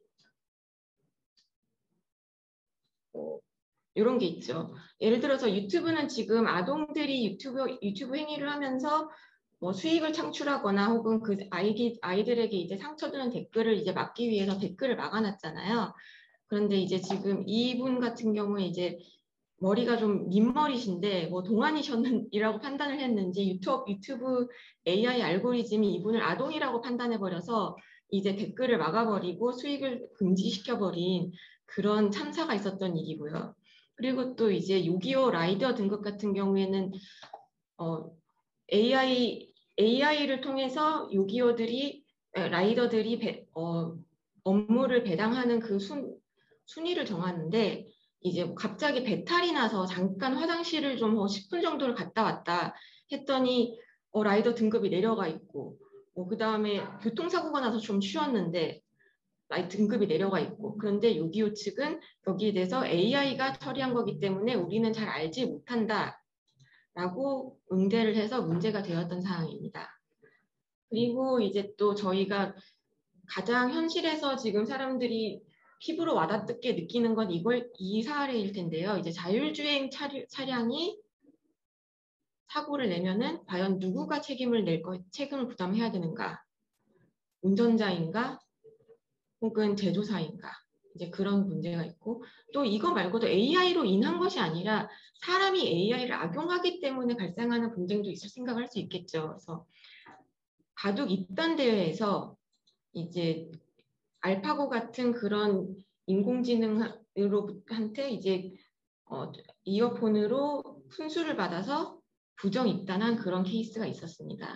어, 이런 게 있죠. 예를 들어서 유튜브는 지금 아동들이 유튜브, 유튜브 행위를 하면서 뭐 수익을 창출하거나 혹은 그 아이, 아이들에게 이제 상처 주는 댓글을 이제 막기 위해서 댓글을 막아놨잖아요. 그런데 이제 지금 이분 같은 경우에 이제 머리가 좀 민머리신데 뭐 동안이셨이라고 판단을 했는지 유튜브, 유튜브 에이아이 알고리즘이 이분을 아동이라고 판단해버려서 이제 댓글을 막아버리고 수익을 금지시켜버린 그런 참사가 있었던 일이고요. 그리고 또 이제 요기요 라이더 등급 같은 경우에는 어, 에이아이, 에이아이를 통해서 요기요들이 라이더들이 배, 어, 업무를 배당하는 그 순, 순위를 정하는데 이제 갑자기 배탈이 나서 잠깐 화장실을 좀 십 분 정도를 갔다 왔다 했더니 어, 라이더 등급이 내려가 있고 뭐 그 다음에 교통사고가 나서 좀 쉬었는데 라이 등급이 내려가 있고 그런데 요기요 측은 여기에 대해서 에이아이가 처리한 거기 때문에 우리는 잘 알지 못한다 라고 응대를 해서 문제가 되었던 상황입니다. 그리고 이제 또 저희가 가장 현실에서 지금 사람들이 피부로 와닿게 느끼는 건 이걸 이 사례일 텐데요. 이제 자율주행 차리, 차량이 사고를 내면은 과연 누구가 책임을 낼 거, 책임을 부담해야 되는가? 운전자인가? 혹은 제조사인가? 이제 그런 문제가 있고 또 이거 말고도 에이아이로 인한 것이 아니라 사람이 에이아이를 악용하기 때문에 발생하는 분쟁도 있을 생각을 할 수 있겠죠. 그래서 바둑 입단 대회에서 이제 알파고 같은 그런 인공지능으로한테 이제 어, 이어폰으로 훈수를 받아서 부정 입단한 그런 케이스가 있었습니다.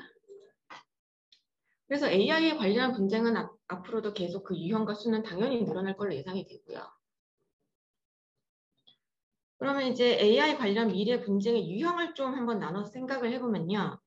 그래서 에이아이에 관련한 분쟁은 아, 앞으로도 계속 그 유형과 수는 당연히 늘어날 걸로 예상이 되고요. 그러면 이제 에이아이 관련 미래 분쟁의 유형을 좀 한번 나눠서 생각을 해보면요.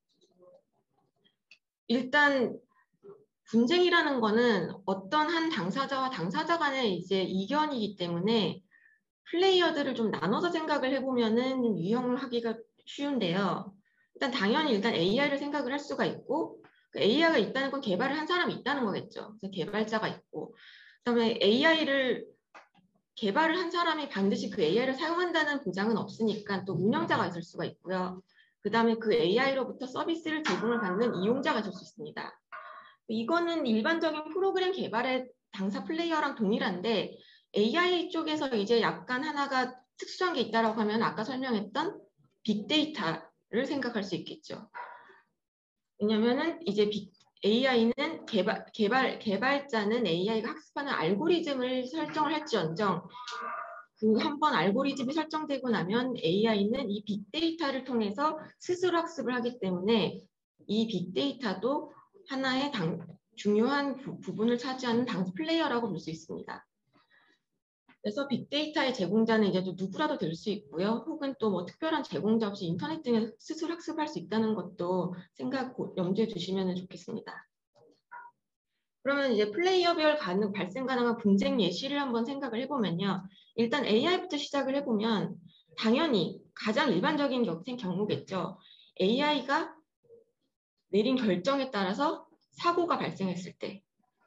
일단 분쟁이라는 거는 어떤 한 당사자와 당사자 간의 이제 이견이기 때문에 플레이어들을 좀 나눠서 생각을 해보면은 유형을 하기가 쉬운데요. 일단 당연히 일단 에이아이를 생각을 할 수가 있고 그 에이아이가 있다는 건 개발을 한 사람이 있다는 거겠죠. 그래서 개발자가 있고 그다음에 에이아이를 개발을 한 사람이 반드시 그 에이아이를 사용한다는 보장은 없으니까 또 운영자가 있을 수가 있고요. 그 다음에 그 에이아이로부터 서비스를 제공을 받는 이용자가 있을 수 있습니다. 이거는 일반적인 프로그램 개발의 당사 플레이어랑 동일한데 에이아이 쪽에서 이제 약간 하나가 특수한 게 있다라고 하면 아까 설명했던 빅데이터를 생각할 수 있겠죠. 왜냐면은 이제 빅, 에이아이는 개발, 개발, 개발자는 에이아이가 학습하는 알고리즘을 설정을 할지언정 그 한 번 알고리즘이 설정되고 나면 에이아이는 이 빅데이터를 통해서 스스로 학습을 하기 때문에 이 빅데이터도 하나의 당, 중요한 부, 부분을 차지하는 당 플레이어라고 볼 수 있습니다. 그래서 빅데이터의 제공자는 이제 또 누구라도 될 수 있고요. 혹은 또 뭐 특별한 제공자 없이 인터넷 등에서 스스로 학습할 수 있다는 것도 생각, 염두에 두시면 좋겠습니다. 그러면 이제 플레이어별 가능, 발생 가능한 분쟁 예시를 한번 생각을 해보면요. 일단 에이아이부터 시작을 해보면 당연히 가장 일반적인 경우겠죠. 에이아이가 내린 결정에 따라서 사고가 발생했을 때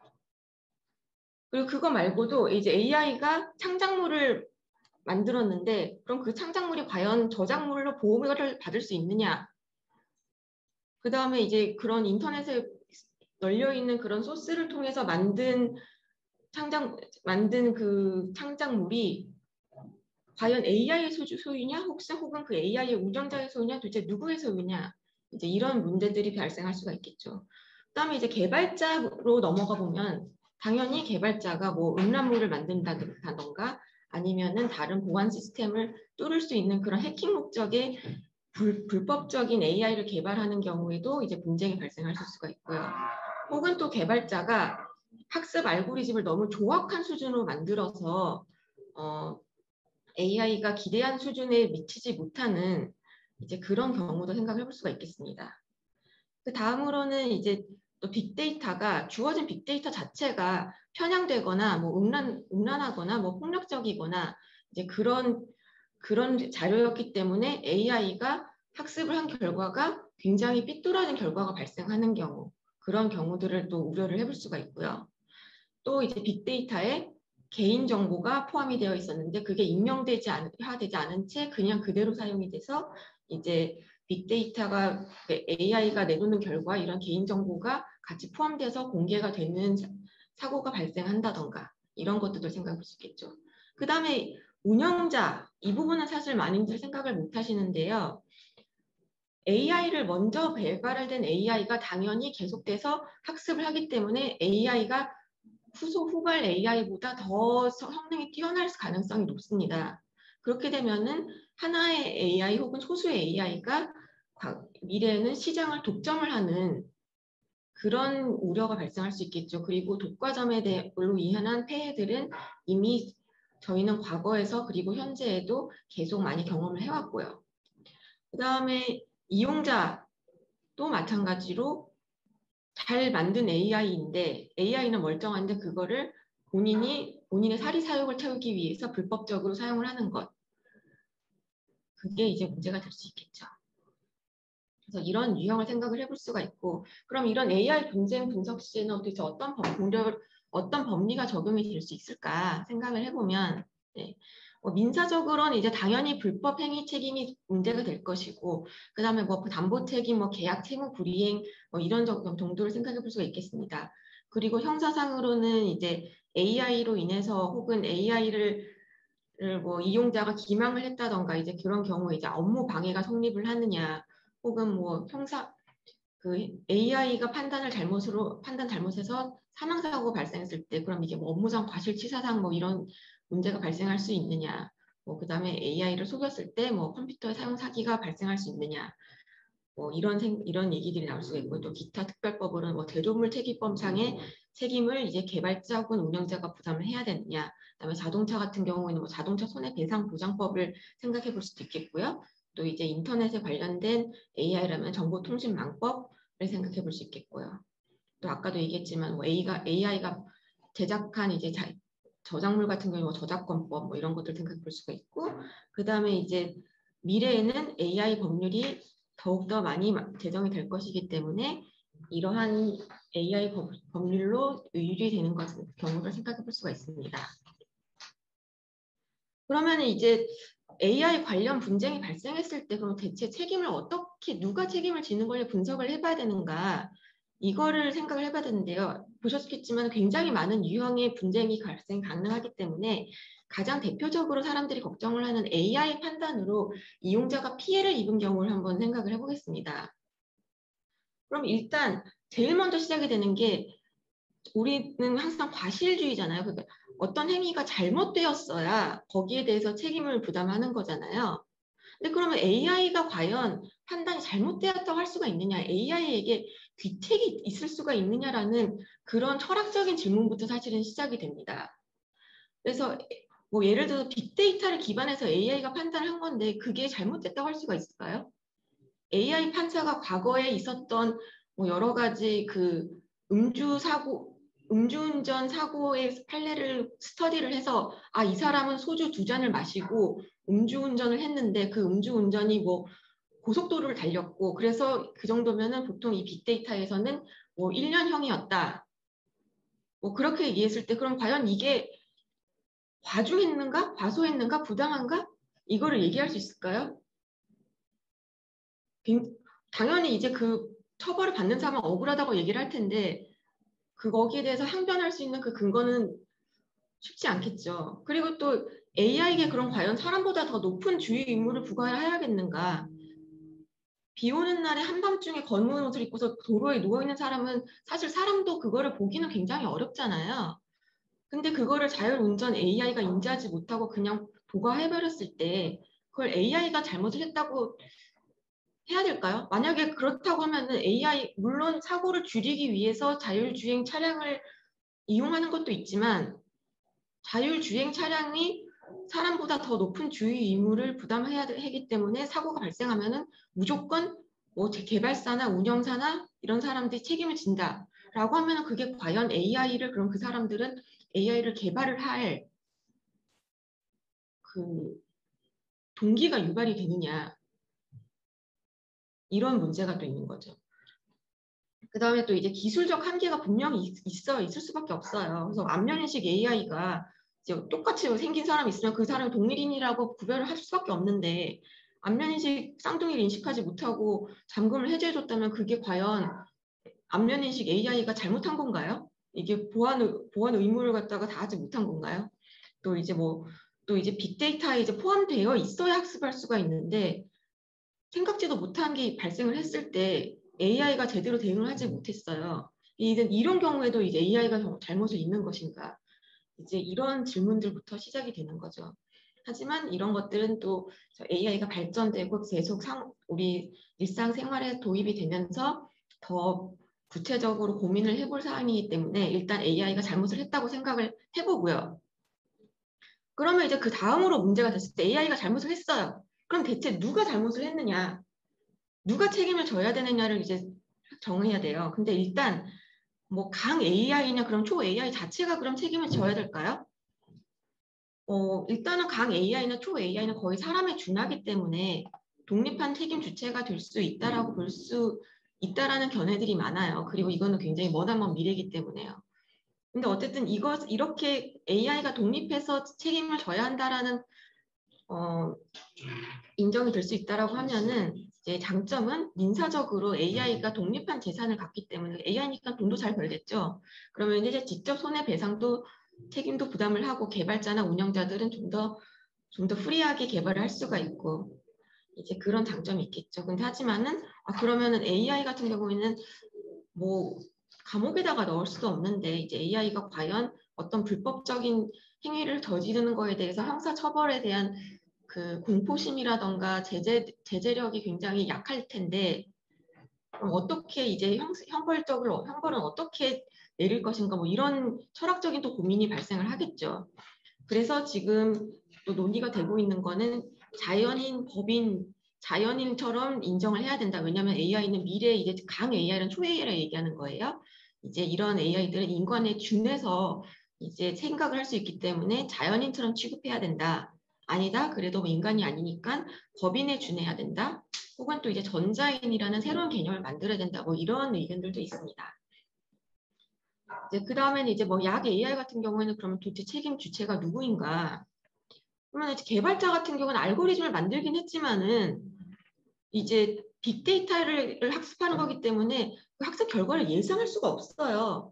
그리고 그거 말고도 이제 에이아이가 창작물을 만들었는데 그럼 그 창작물이 과연 저작물로 보호를 받을 수 있느냐 그 다음에 이제 그런 인터넷에 널려 있는 그런 소스를 통해서 만든 창작 만든 그 창작물이 과연 에이아이의 소유냐, 혹시 혹은 그 에이아이의 운영자의 소유냐, 도대체 누구의 소유냐, 이제 이런 문제들이 발생할 수가 있겠죠. 그다음에 이제 개발자로 넘어가 보면 당연히 개발자가 뭐 음란물을 만든다던가 아니면은 다른 보안 시스템을 뚫을 수 있는 그런 해킹 목적의 불, 불법적인 에이아이를 개발하는 경우에도 이제 분쟁이 발생할 수가 있고요. 혹은 또 개발자가 학습 알고리즘을 너무 조악한 수준으로 만들어서 어, 에이아이가 기대한 수준에 미치지 못하는 이제 그런 경우도 생각해 볼 수가 있겠습니다. 그 다음으로는 이제 또 빅데이터가 주어진 빅데이터 자체가 편향되거나 뭐 음란 음란하거나 뭐 폭력적이거나 이제 그런 그런 자료였기 때문에 에이아이가 학습을 한 결과가 굉장히 삐뚤어진 결과가 발생하는 경우, 그런 경우들을 또 우려를 해볼 수가 있고요. 또 이제 빅데이터에 개인 정보가 포함이 되어 있었는데 그게 익명되지 않, 되지 않은 채 그냥 그대로 사용이 돼서 이제 빅데이터가 에이아이가 내놓는 결과 이런 개인 정보가 같이 포함돼서 공개가 되는 사고가 발생한다던가 이런 것들도 생각해 볼 수 있겠죠. 그 다음에 운영자, 이 부분은 사실 많이들 생각을 못 하시는데요. 에이아이를 먼저 개발된 에이아이가 당연히 계속돼서 학습을 하기 때문에 에이아이가 후속 후발 에이아이보다 더 성능이 뛰어날 가능성이 높습니다. 그렇게 되면은 하나의 에이아이 혹은 소수의 에이아이가 미래에는 시장을 독점을 하는 그런 우려가 발생할 수 있겠죠. 그리고 독과점에 대로 인한 폐해들은 이미 저희는 과거에서 그리고 현재에도 계속 많이 경험을 해왔고요. 그 다음에 이용자도 마찬가지로 잘 만든 에이아이인데 에이아이는 멀쩡한데 그거를 본인이 본인의 사리 사욕을 채우기 위해서 불법적으로 사용을 하는 것. 그게 이제 문제가 될 수 있겠죠. 그래서 이런 유형을 생각을 해볼 수가 있고, 그럼 이런 에이아이 분쟁 분석 시에는 도대체 어떤 법, 어떤 법리가 적용이 될 수 있을까 생각을 해보면, 네. 뭐 민사적으로는 이제 당연히 불법 행위 책임이 문제가 될 것이고, 그 다음에 뭐 담보 책임, 뭐 계약 채무 불이행, 뭐 이런 정도를 생각해 볼 수가 있겠습니다. 그리고 형사상으로는 이제 에이아이로 인해서 혹은 에이아이를 뭐 이용자가 기망을 했다던가 이제 그런 경우에 이제 업무 방해가 성립을 하느냐, 혹은 뭐 형사 그 에이아이가 판단을 잘못으로 판단 잘못해서 사망 사고가 발생했을 때 그럼 이게 뭐 업무상 과실치사상 뭐 이런 문제가 발생할 수 있느냐, 뭐 그다음에 에이아이를 속였을 때 뭐 컴퓨터의 사용 사기가 발생할 수 있느냐, 뭐 이런 생, 이런 얘기들이 나올 수가 있고, 또 기타 특별법으로는 뭐 대조물 책임법상의 책임을 이제 개발자 혹은 운영자가 부담을 해야 되느냐, 그다음에 자동차 같은 경우에는 뭐 자동차 손해배상 보장법을 생각해 볼 수도 있겠고요. 또 이제 인터넷에 관련된 에이아이라면 정보통신망법을 생각해 볼 수 있겠고요. 또 아까도 얘기했지만 뭐 에이아이가, 에이아이가 제작한 이제 자, 저작물 같은 경우 뭐 저작권법 뭐 이런 것들 생각해 볼 수가 있고, 그 다음에 이제 미래에는 에이아이 법률이 더욱더 많이 제정이 될 것이기 때문에 이러한 에이아이 법, 법률로 의율이 것 경우를 생각해 볼 수가 있습니다. 그러면 이제 에이아이 관련 분쟁이 발생했을 때 그럼 대체 책임을 어떻게 누가 책임을 지는 걸 분석을 해봐야 되는가, 이거를 생각을 해봐야 되는데요. 보셨겠지만 굉장히 많은 유형의 분쟁이 발생 가능하기 때문에 가장 대표적으로 사람들이 걱정을 하는 에이아이 판단으로 이용자가 피해를 입은 경우를 한번 생각을 해보겠습니다. 그럼 일단 제일 먼저 시작이 되는 게 우리는 항상 과실주의잖아요. 그러니까 어떤 행위가 잘못되었어야 거기에 대해서 책임을 부담하는 거잖아요. 근데 그러면 에이아이가 과연 판단이 잘못되었다고 할 수가 있느냐, 에이아이에게 귀책이 있을 수가 있느냐라는 그런 철학적인 질문부터 사실은 시작이 됩니다. 그래서 뭐 예를 들어서 빅데이터를 기반해서 에이아이가 판단을 한 건데 그게 잘못됐다고 할 수가 있을까요? 에이아이 판사가 과거에 있었던 뭐 여러 가지 그 음주 사고, 음주운전 사고의 판례를 스터디를 해서 아, 이 사람은 소주 두 잔을 마시고 음주운전을 했는데 그 음주운전이 뭐 고속도로를 달렸고 그래서 그 정도면은 보통 이 빅데이터에서는 뭐 일 년형이었다. 뭐 그렇게 얘기했을 때 그럼 과연 이게 과중했는가? 과소했는가? 부당한가? 이거를 얘기할 수 있을까요? 당연히 이제 그 처벌을 받는 사람은 억울하다고 얘기를 할 텐데 그 거기에 대해서 항변할 수 있는 그 근거는 쉽지 않겠죠. 그리고 또 에이아이에게 그런 과연 사람보다 더 높은 주의 의무를 부과해야겠는가. 비 오는 날에 한밤중에 검은 옷을 입고서 도로에 누워있는 사람은 사실 사람도 그거를 보기는 굉장히 어렵잖아요. 근데 그거를 자율운전 에이아이가 인지하지 못하고 그냥 보고해버렸을 때 그걸 에이아이가 잘못을 했다고 해야 될까요? 만약에 그렇다고 하면은 에이아이, 물론 사고를 줄이기 위해서 자율주행 차량을 이용하는 것도 있지만 자율주행 차량이 사람보다 더 높은 주의 의무를 부담해야 하기 때문에 사고가 발생하면은 무조건 뭐 개발사나 운영사나 이런 사람들이 책임을 진다라고 하면은 그게 과연 에이아이를 그럼 그 사람들은 에이아이를 개발을 할 그 동기가 유발이 되느냐 이런 문제가 또 있는 거죠. 그 다음에 또 이제 기술적 한계가 분명히 있어 있을 수밖에 없어요. 그래서 안면인식 에이아이가 이제 똑같이 생긴 사람이 있으면 그 사람이 동일인이라고 구별을 할 수밖에 없는데 안면인식 쌍둥이를 인식하지 못하고 잠금을 해제해줬다면 그게 과연 안면인식 에이아이가 잘못한 건가요? 이게 보안 보안 의무를 갖다가 다 하지 못한 건가요? 또 이제 뭐 또 이제 빅데이터에 이제 포함되어 있어야 학습할 수가 있는데 생각지도 못한 게 발생을 했을 때 에이아이가 제대로 대응을 하지 못했어요. 이런 경우에도 이제 에이아이가 잘못을 있는 것인가? 이제 이런 질문들부터 시작이 되는 거죠. 하지만 이런 것들은 또 에이아이가 발전되고 계속 상, 우리 일상생활에 도입이 되면서 더 구체적으로 고민을 해볼 사항이기 때문에 일단 에이아이가 잘못을 했다고 생각을 해보고요. 그러면 이제 그 다음으로 문제가 됐을 때 에이아이가 잘못을 했어요. 그럼 대체 누가 잘못을 했느냐? 누가 책임을 져야 되느냐를 이제 정해야 돼요. 근데 일단 뭐 강 에이아이냐 그럼 초 에이아이 자체가 그럼 책임을 져야 될까요? 어, 일단은 강 에이아이나 초 에이아이는 거의 사람에 준하기 때문에 독립한 책임 주체가 될 수 있다라고 볼 수 있다라는 견해들이 많아요. 그리고 이거는 굉장히 머나먼 먼 미래이기 때문에요. 근데 어쨌든 이것 이렇게 에이아이가 독립해서 책임을 져야 한다라는 어, 인정이 될 수 있다라고 하면은 이제 장점은 민사적으로 에이아이가 독립한 재산을 갖기 때문에 에이아이니까 돈도 잘 벌겠죠. 그러면 이제 직접 손해배상도 책임도 부담을 하고 개발자나 운영자들은 좀 더 좀 더 프리하게 개발을 할 수가 있고 이제 그런 장점이 있겠죠. 근데 하지만은 아 그러면은 에이아이 같은 경우에는 뭐 감옥에다가 넣을 수도 없는데 이제 에이아이가 과연 어떤 불법적인 행위를 저지르는 거에 대해서 형사 처벌에 대한 그 공포심이라던가 제재, 제재력이 굉장히 약할 텐데 그럼 어떻게 이제 형, 형벌적으로 형벌은 어떻게 내릴 것인가 뭐 이런 철학적인 또 고민이 발생을 하겠죠. 그래서 지금 또 논의가 되고 있는 거는 자연인 법인 자연인처럼 인정을 해야 된다. 왜냐하면 에이아이는 미래에 이제 강 에이아이는 초 에이아이를 얘기하는 거예요. 이제 이런 에이아이들은 인간에 준해서 이제 생각을 할 수 있기 때문에 자연인처럼 취급해야 된다. 아니다. 그래도 뭐 인간이 아니니까 법인에 준해야 된다. 혹은 또 이제 전자인이라는 새로운 개념을 만들어야 된다. 뭐 이런 의견들도 있습니다. 이제 그 다음에는 이제 뭐 약 에이아이 같은 경우에는 그러면 도대체 책임 주체가 누구인가? 그러면 이제 개발자 같은 경우는 알고리즘을 만들긴 했지만은 이제 빅데이터를 학습하는 거기 때문에 그 학습 결과를 예상할 수가 없어요.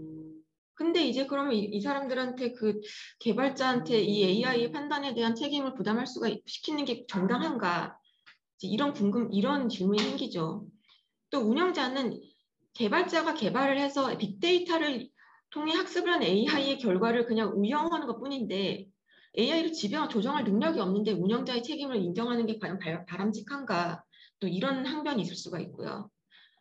근데 이제 그러면 이, 이 사람들한테 그 개발자한테 이 에이아이의 판단에 대한 책임을 부담할 수가 시키는 게 정당한가? 이런 궁금 이런 질문이 생기죠. 또 운영자는 개발자가 개발을 해서 빅데이터를 통해 학습을 한 에이아이의 결과를 그냥 운영하는 것뿐인데 에이아이를 지배하고 조정할 능력이 없는데 운영자의 책임을 인정하는 게 과연 바람직한가? 또 이런 항변이 있을 수가 있고요.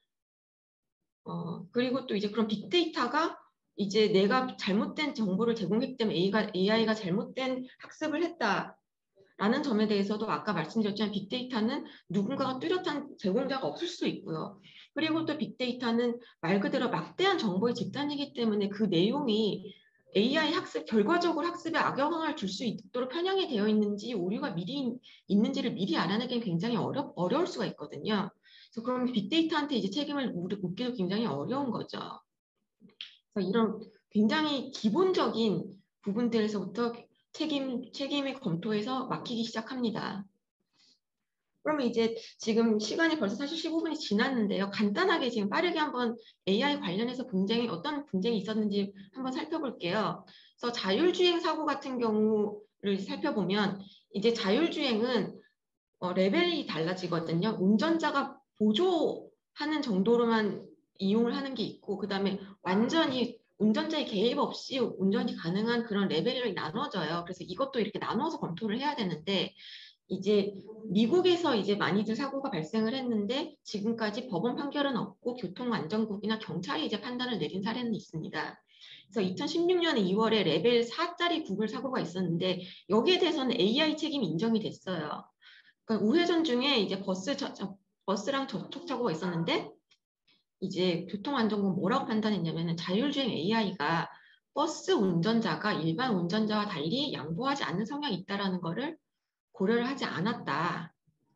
어, 그리고 또 이제 그런 빅데이터가 이제 내가 잘못된 정보를 제공했기 때문에 에이아이가, 에이아이가 잘못된 학습을 했다라는 점에 대해서도 아까 말씀드렸지만 빅데이터는 누군가가 뚜렷한 제공자가 없을 수 있고요. 그리고 또 빅데이터는 말 그대로 막대한 정보의 집단이기 때문에 그 내용이 에이아이 학습, 결과적으로 학습에 악영향을 줄 수 있도록 편향이 되어 있는지 오류가 미리 있는지를 미리 알아내기는 굉장히 어려, 어려울 수가 있거든요. 그래서 그럼 빅데이터한테 이제 책임을 묻기도 굉장히 어려운 거죠. 그래서 이런 굉장히 기본적인 부분들에서부터 책임, 책임의 검토에서 막히기 시작합니다. 그러면 이제 지금 시간이 벌써 사실 십오 분이 지났는데요. 간단하게 지금 빠르게 한번 에이아이 관련해서 분쟁이 어떤 분쟁이 있었는지 한번 살펴볼게요. 그래서 자율주행 사고 같은 경우를 살펴보면 이제 자율주행은 어, 레벨이 달라지거든요. 운전자가 보조하는 정도로만 이용을 하는 게 있고, 그 다음에 완전히 운전자의 개입 없이 운전이 가능한 그런 레벨이 나눠져요. 그래서 이것도 이렇게 나눠서 검토를 해야 되는데, 이제 미국에서 이제 많이들 사고가 발생을 했는데 지금까지 법원 판결은 없고 교통안전국이나 경찰이 이제 판단을 내린 사례는 있습니다. 그래서 이천십육 년 이월에 레벨 사짜리 구글 사고가 있었는데 여기에 대해서는 에이아이 책임이 인정이 됐어요. 그러니까 우회전 중에 이제 버스 저, 저, 버스랑 접촉사고가 있었는데 이제 교통안전국 뭐라고 판단했냐면은 자율주행 에이아이가 버스 운전자가 일반 운전자와 달리 양보하지 않는 성향이 있다라는 거를 고려를 하지 않았다.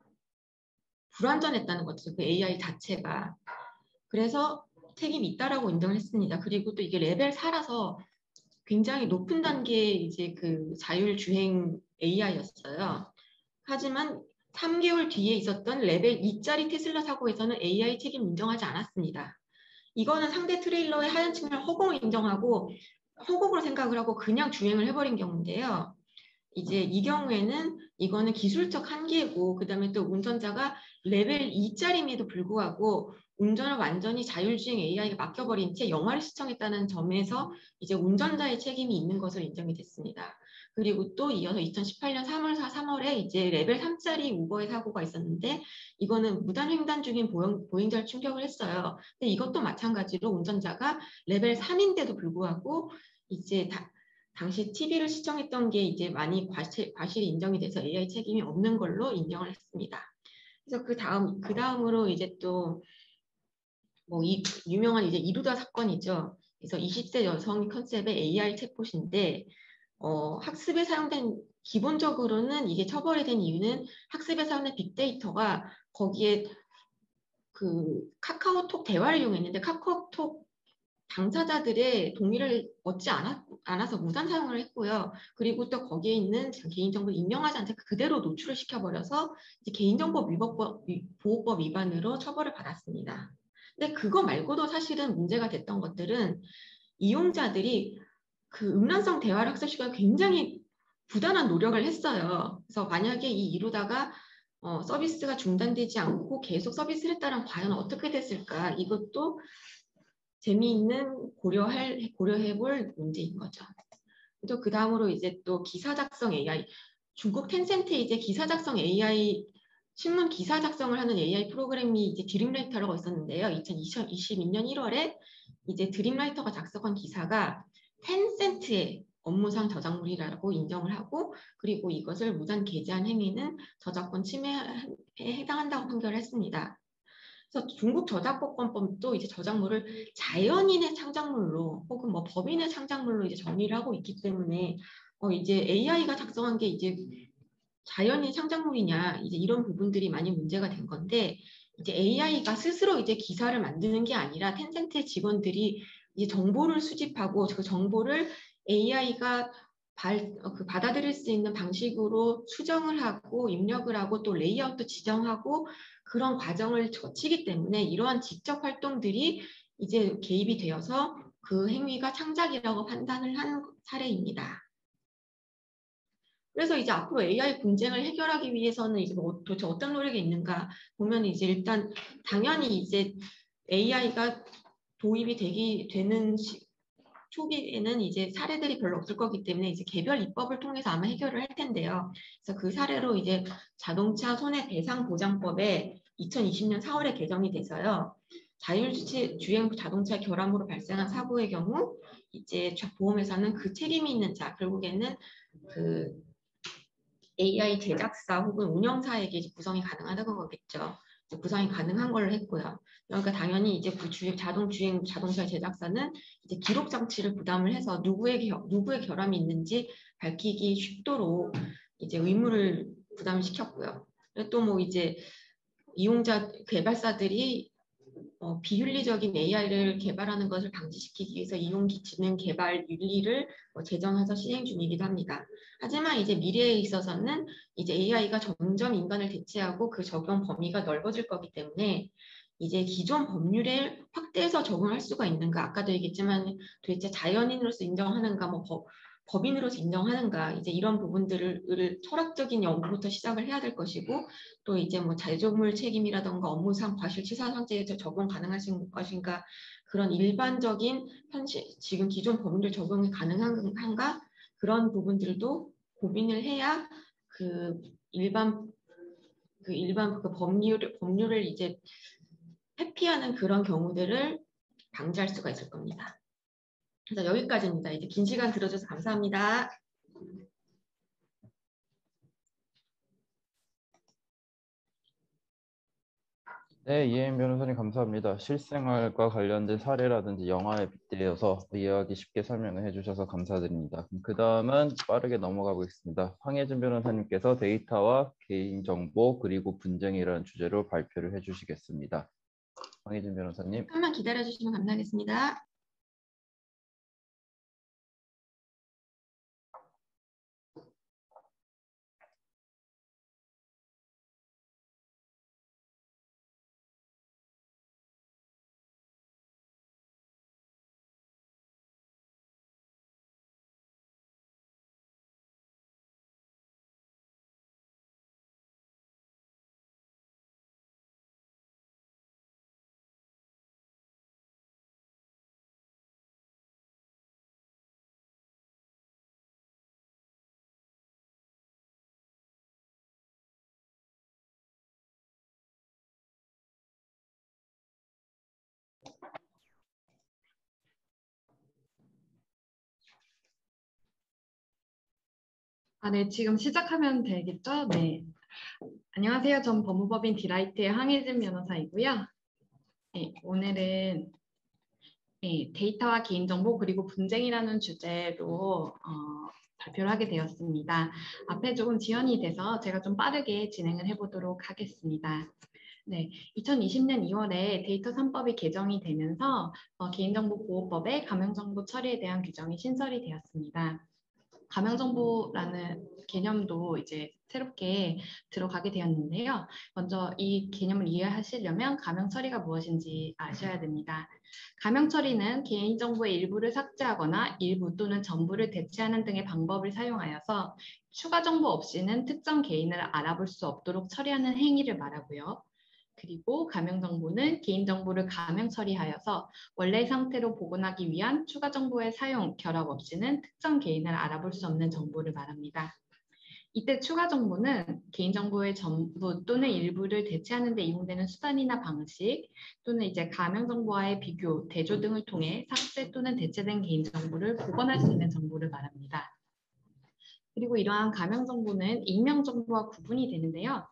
불완전했다는 거죠. 그 에이아이 자체가. 그래서 책임이 있다라고 인정을 했습니다. 그리고 또 이게 레벨 사라서 굉장히 높은 단계의 이제 그 자율주행 에이아이였어요. 하지만 삼 개월 뒤에 있었던 레벨 이짜리 테슬라 사고에서는 에이아이 책임 인정하지 않았습니다. 이거는 상대 트레일러의 하얀 측면 허공을 인정하고 허공으로 생각을 하고 그냥 주행을 해버린 경우인데요. 이제 이 경우에는 이거는 기술적 한계고 그다음에 또 운전자가 레벨 이짜리임에도 불구하고 운전을 완전히 자율주행 에이아이가 맡겨버린 채 영화를 시청했다는 점에서 이제 운전자의 책임이 있는 것으로 인정이 됐습니다. 그리고 또 이어서 이천십팔 년 삼월 삼월에 이제 레벨 삼짜리 우버의 사고가 있었는데 이거는 무단 횡단 중인 보행, 보행자를 충격을 했어요. 근데 이것도 마찬가지로 운전자가 레벨 삼인데도 불구하고 이제 다 당시 티비를 시청했던 게 이제 많이 과실, 과실이 인정이 돼서 에이아이 책임이 없는 걸로 인정을 했습니다. 그래서 그 다음, 그 다음으로 이제 또, 뭐, 이, 유명한 이제 이루다 사건이죠. 그래서 이십 세 여성 컨셉의 에이아이 챗봇인데, 어, 학습에 사용된, 기본적으로는 이게 처벌이 된 이유는 학습에 사용된 빅데이터가 거기에 그 카카오톡 대화를 이용했는데 카카오톡 당사자들의 동의를 얻지 않았, 않아서 무단 사용을 했고요. 그리고 또 거기에 있는 개인정보를 임명하지 않고 그대로 노출을 시켜버려서 이제 개인정보 위법법, 보호법 위반으로 처벌을 받았습니다. 근데 그거 말고도 사실은 문제가 됐던 것들은 이용자들이 그 음란성 대화를 학습시키기 굉장히 부단한 노력을 했어요. 그래서 만약에 이 이루다가 어, 서비스가 중단되지 않고 계속 서비스를 했다면 과연 어떻게 됐을까? 이것도 재미있는 고려할, 고려해볼 문제인 거죠. 또 그 다음으로 이제 또 기사 작성 에이아이. 중국 텐센트에 이제 기사 작성 에이아이, 신문 기사 작성을 하는 에이아이 프로그램이 이제 드림라이터라고 있었는데요. 이천이십이 년 일월에 이제 드림라이터가 작성한 기사가 텐센트의 업무상 저작물이라고 인정을 하고 그리고 이것을 무단 게재한 행위는 저작권 침해에 해당한다고 판결을 했습니다. 그래서 중국 저작권법도 이제 저작물을 자연인의 창작물로 혹은 뭐 법인의 창작물로 이제 정의를 하고 있기 때문에 어 이제 에이아이가 작성한 게 이제 자연인 창작물이냐 이제 이런 부분들이 많이 문제가 된 건데 이제 에이아이가 스스로 이제 기사를 만드는 게 아니라 텐센트의 직원들이 이제 정보를 수집하고 그 정보를 에이아이가 발, 그 받아들일 수 있는 방식으로 수정을 하고 입력을 하고 또 레이아웃도 지정하고 그런 과정을 거치기 때문에 이러한 직접 활동들이 이제 개입이 되어서 그 행위가 창작이라고 판단을 하는 사례입니다. 그래서 이제 앞으로 에이아이 분쟁을 해결하기 위해서는 이제 뭐 도대체 어떤 노력이 있는가 보면 이제 일단 당연히 이제 에이아이가 도입이 되기 되는 시, 초기에는 이제 사례들이 별로 없을 거기 때문에 이제 개별 입법을 통해서 아마 해결을 할 텐데요. 그래서 그 사례로 이제 자동차 손해배상보장법에 이천이십 년 사월에 개정이 돼서요. 자율주행 자동차 결함으로 발생한 사고의 경우 이제 보험회사는 그 책임이 있는 자 결국에는 그 에이아이 제작사 혹은 운영사에게 이제 구성이 가능하다는 거겠죠. 구성이 가능한 걸로 했고요. 그러니까 당연히 이제 그 주행, 자동 주행 자동차 제작사는 이제 기록 장치를 부담을 해서 누구의 누구의 결함이 있는지 밝히기 쉽도록 이제 의무를 부담시켰고요. 또 뭐 이제 이용자 개발사들이 어, 비윤리적인 에이아이를 개발하는 것을 방지시키기 위해서 이용지능 개발 윤리를 어, 제정해서 시행 중이기도 합니다. 하지만 이제 미래에 있어서는 이제 에이아이가 점점 인간을 대체하고 그 적용 범위가 넓어질 거기 때문에 이제 기존 법률에 확대해서 적용할 수가 있는가, 아까도 얘기했지만 도대체 자연인으로서 인정하는가, 뭐 법, 법인으로서 인정하는가, 이제 이런 부분들을 철학적인 연구부터 시작을 해야 될 것이고, 또 이제 뭐 자조물 책임이라던가 업무상 과실치사상죄에 적용 가능할 것인가, 그런 일반적인 현실 지금 기존 법률 적용이 가능한가, 그런 부분들도 고민을 해야 그 일반 그 일반 그 법률 법률을 이제 회피하는 그런 경우들을 방지할 수가 있을 겁니다. 그래서 여기까지입니다. 이제 긴 시간 들어줘서 감사합니다. 네, 이혜인 변호사님 감사합니다. 실생활과 관련된 사례라든지 영화에 빗대어서 이해하기 쉽게 설명을 해주셔서 감사드립니다. 그 다음은 빠르게 넘어가 보겠습니다. 황혜진 변호사님께서 데이터와 개인정보 그리고 분쟁이라는 주제로 발표를 해주시겠습니다. 황혜진 변호사님. 조금만 기다려주시면 감사하겠습니다. 아, 네, 지금 시작하면 되겠죠? 네. 안녕하세요. 전 법무법인 디라이트의 황혜진 변호사이고요. 네, 오늘은 네, 데이터와 개인정보 그리고 분쟁이라는 주제로 어, 발표를 하게 되었습니다. 앞에 조금 지연이 돼서 제가 좀 빠르게 진행을 해보도록 하겠습니다. 네, 이천이십 년 이월에 데이터 삼 법이 개정이 되면서 어, 개인정보보호법에 가명정보 처리에 대한 규정이 신설이 되었습니다. 가명정보라는 개념도 이제 새롭게 들어가게 되었는데요. 먼저 이 개념을 이해하시려면 가명 처리가 무엇인지 아셔야 됩니다. 가명 처리는 개인정보의 일부를 삭제하거나 일부 또는 전부를 대체하는 등의 방법을 사용하여서 추가 정보 없이는 특정 개인을 알아볼 수 없도록 처리하는 행위를 말하고요. 그리고 가명정보는 개인정보를 가명 처리하여서 원래 상태로 복원하기 위한 추가 정보의 사용, 결합 없이는 특정 개인을 알아볼 수 없는 정보를 말합니다. 이때 추가 정보는 개인정보의 전부 또는 일부를 대체하는 데 이용되는 수단이나 방식 또는 이제 가명정보와의 비교, 대조 등을 통해 삭제 또는 대체된 개인정보를 복원할 수 있는 정보를 말합니다. 그리고 이러한 가명정보는 익명정보와 구분이 되는데요.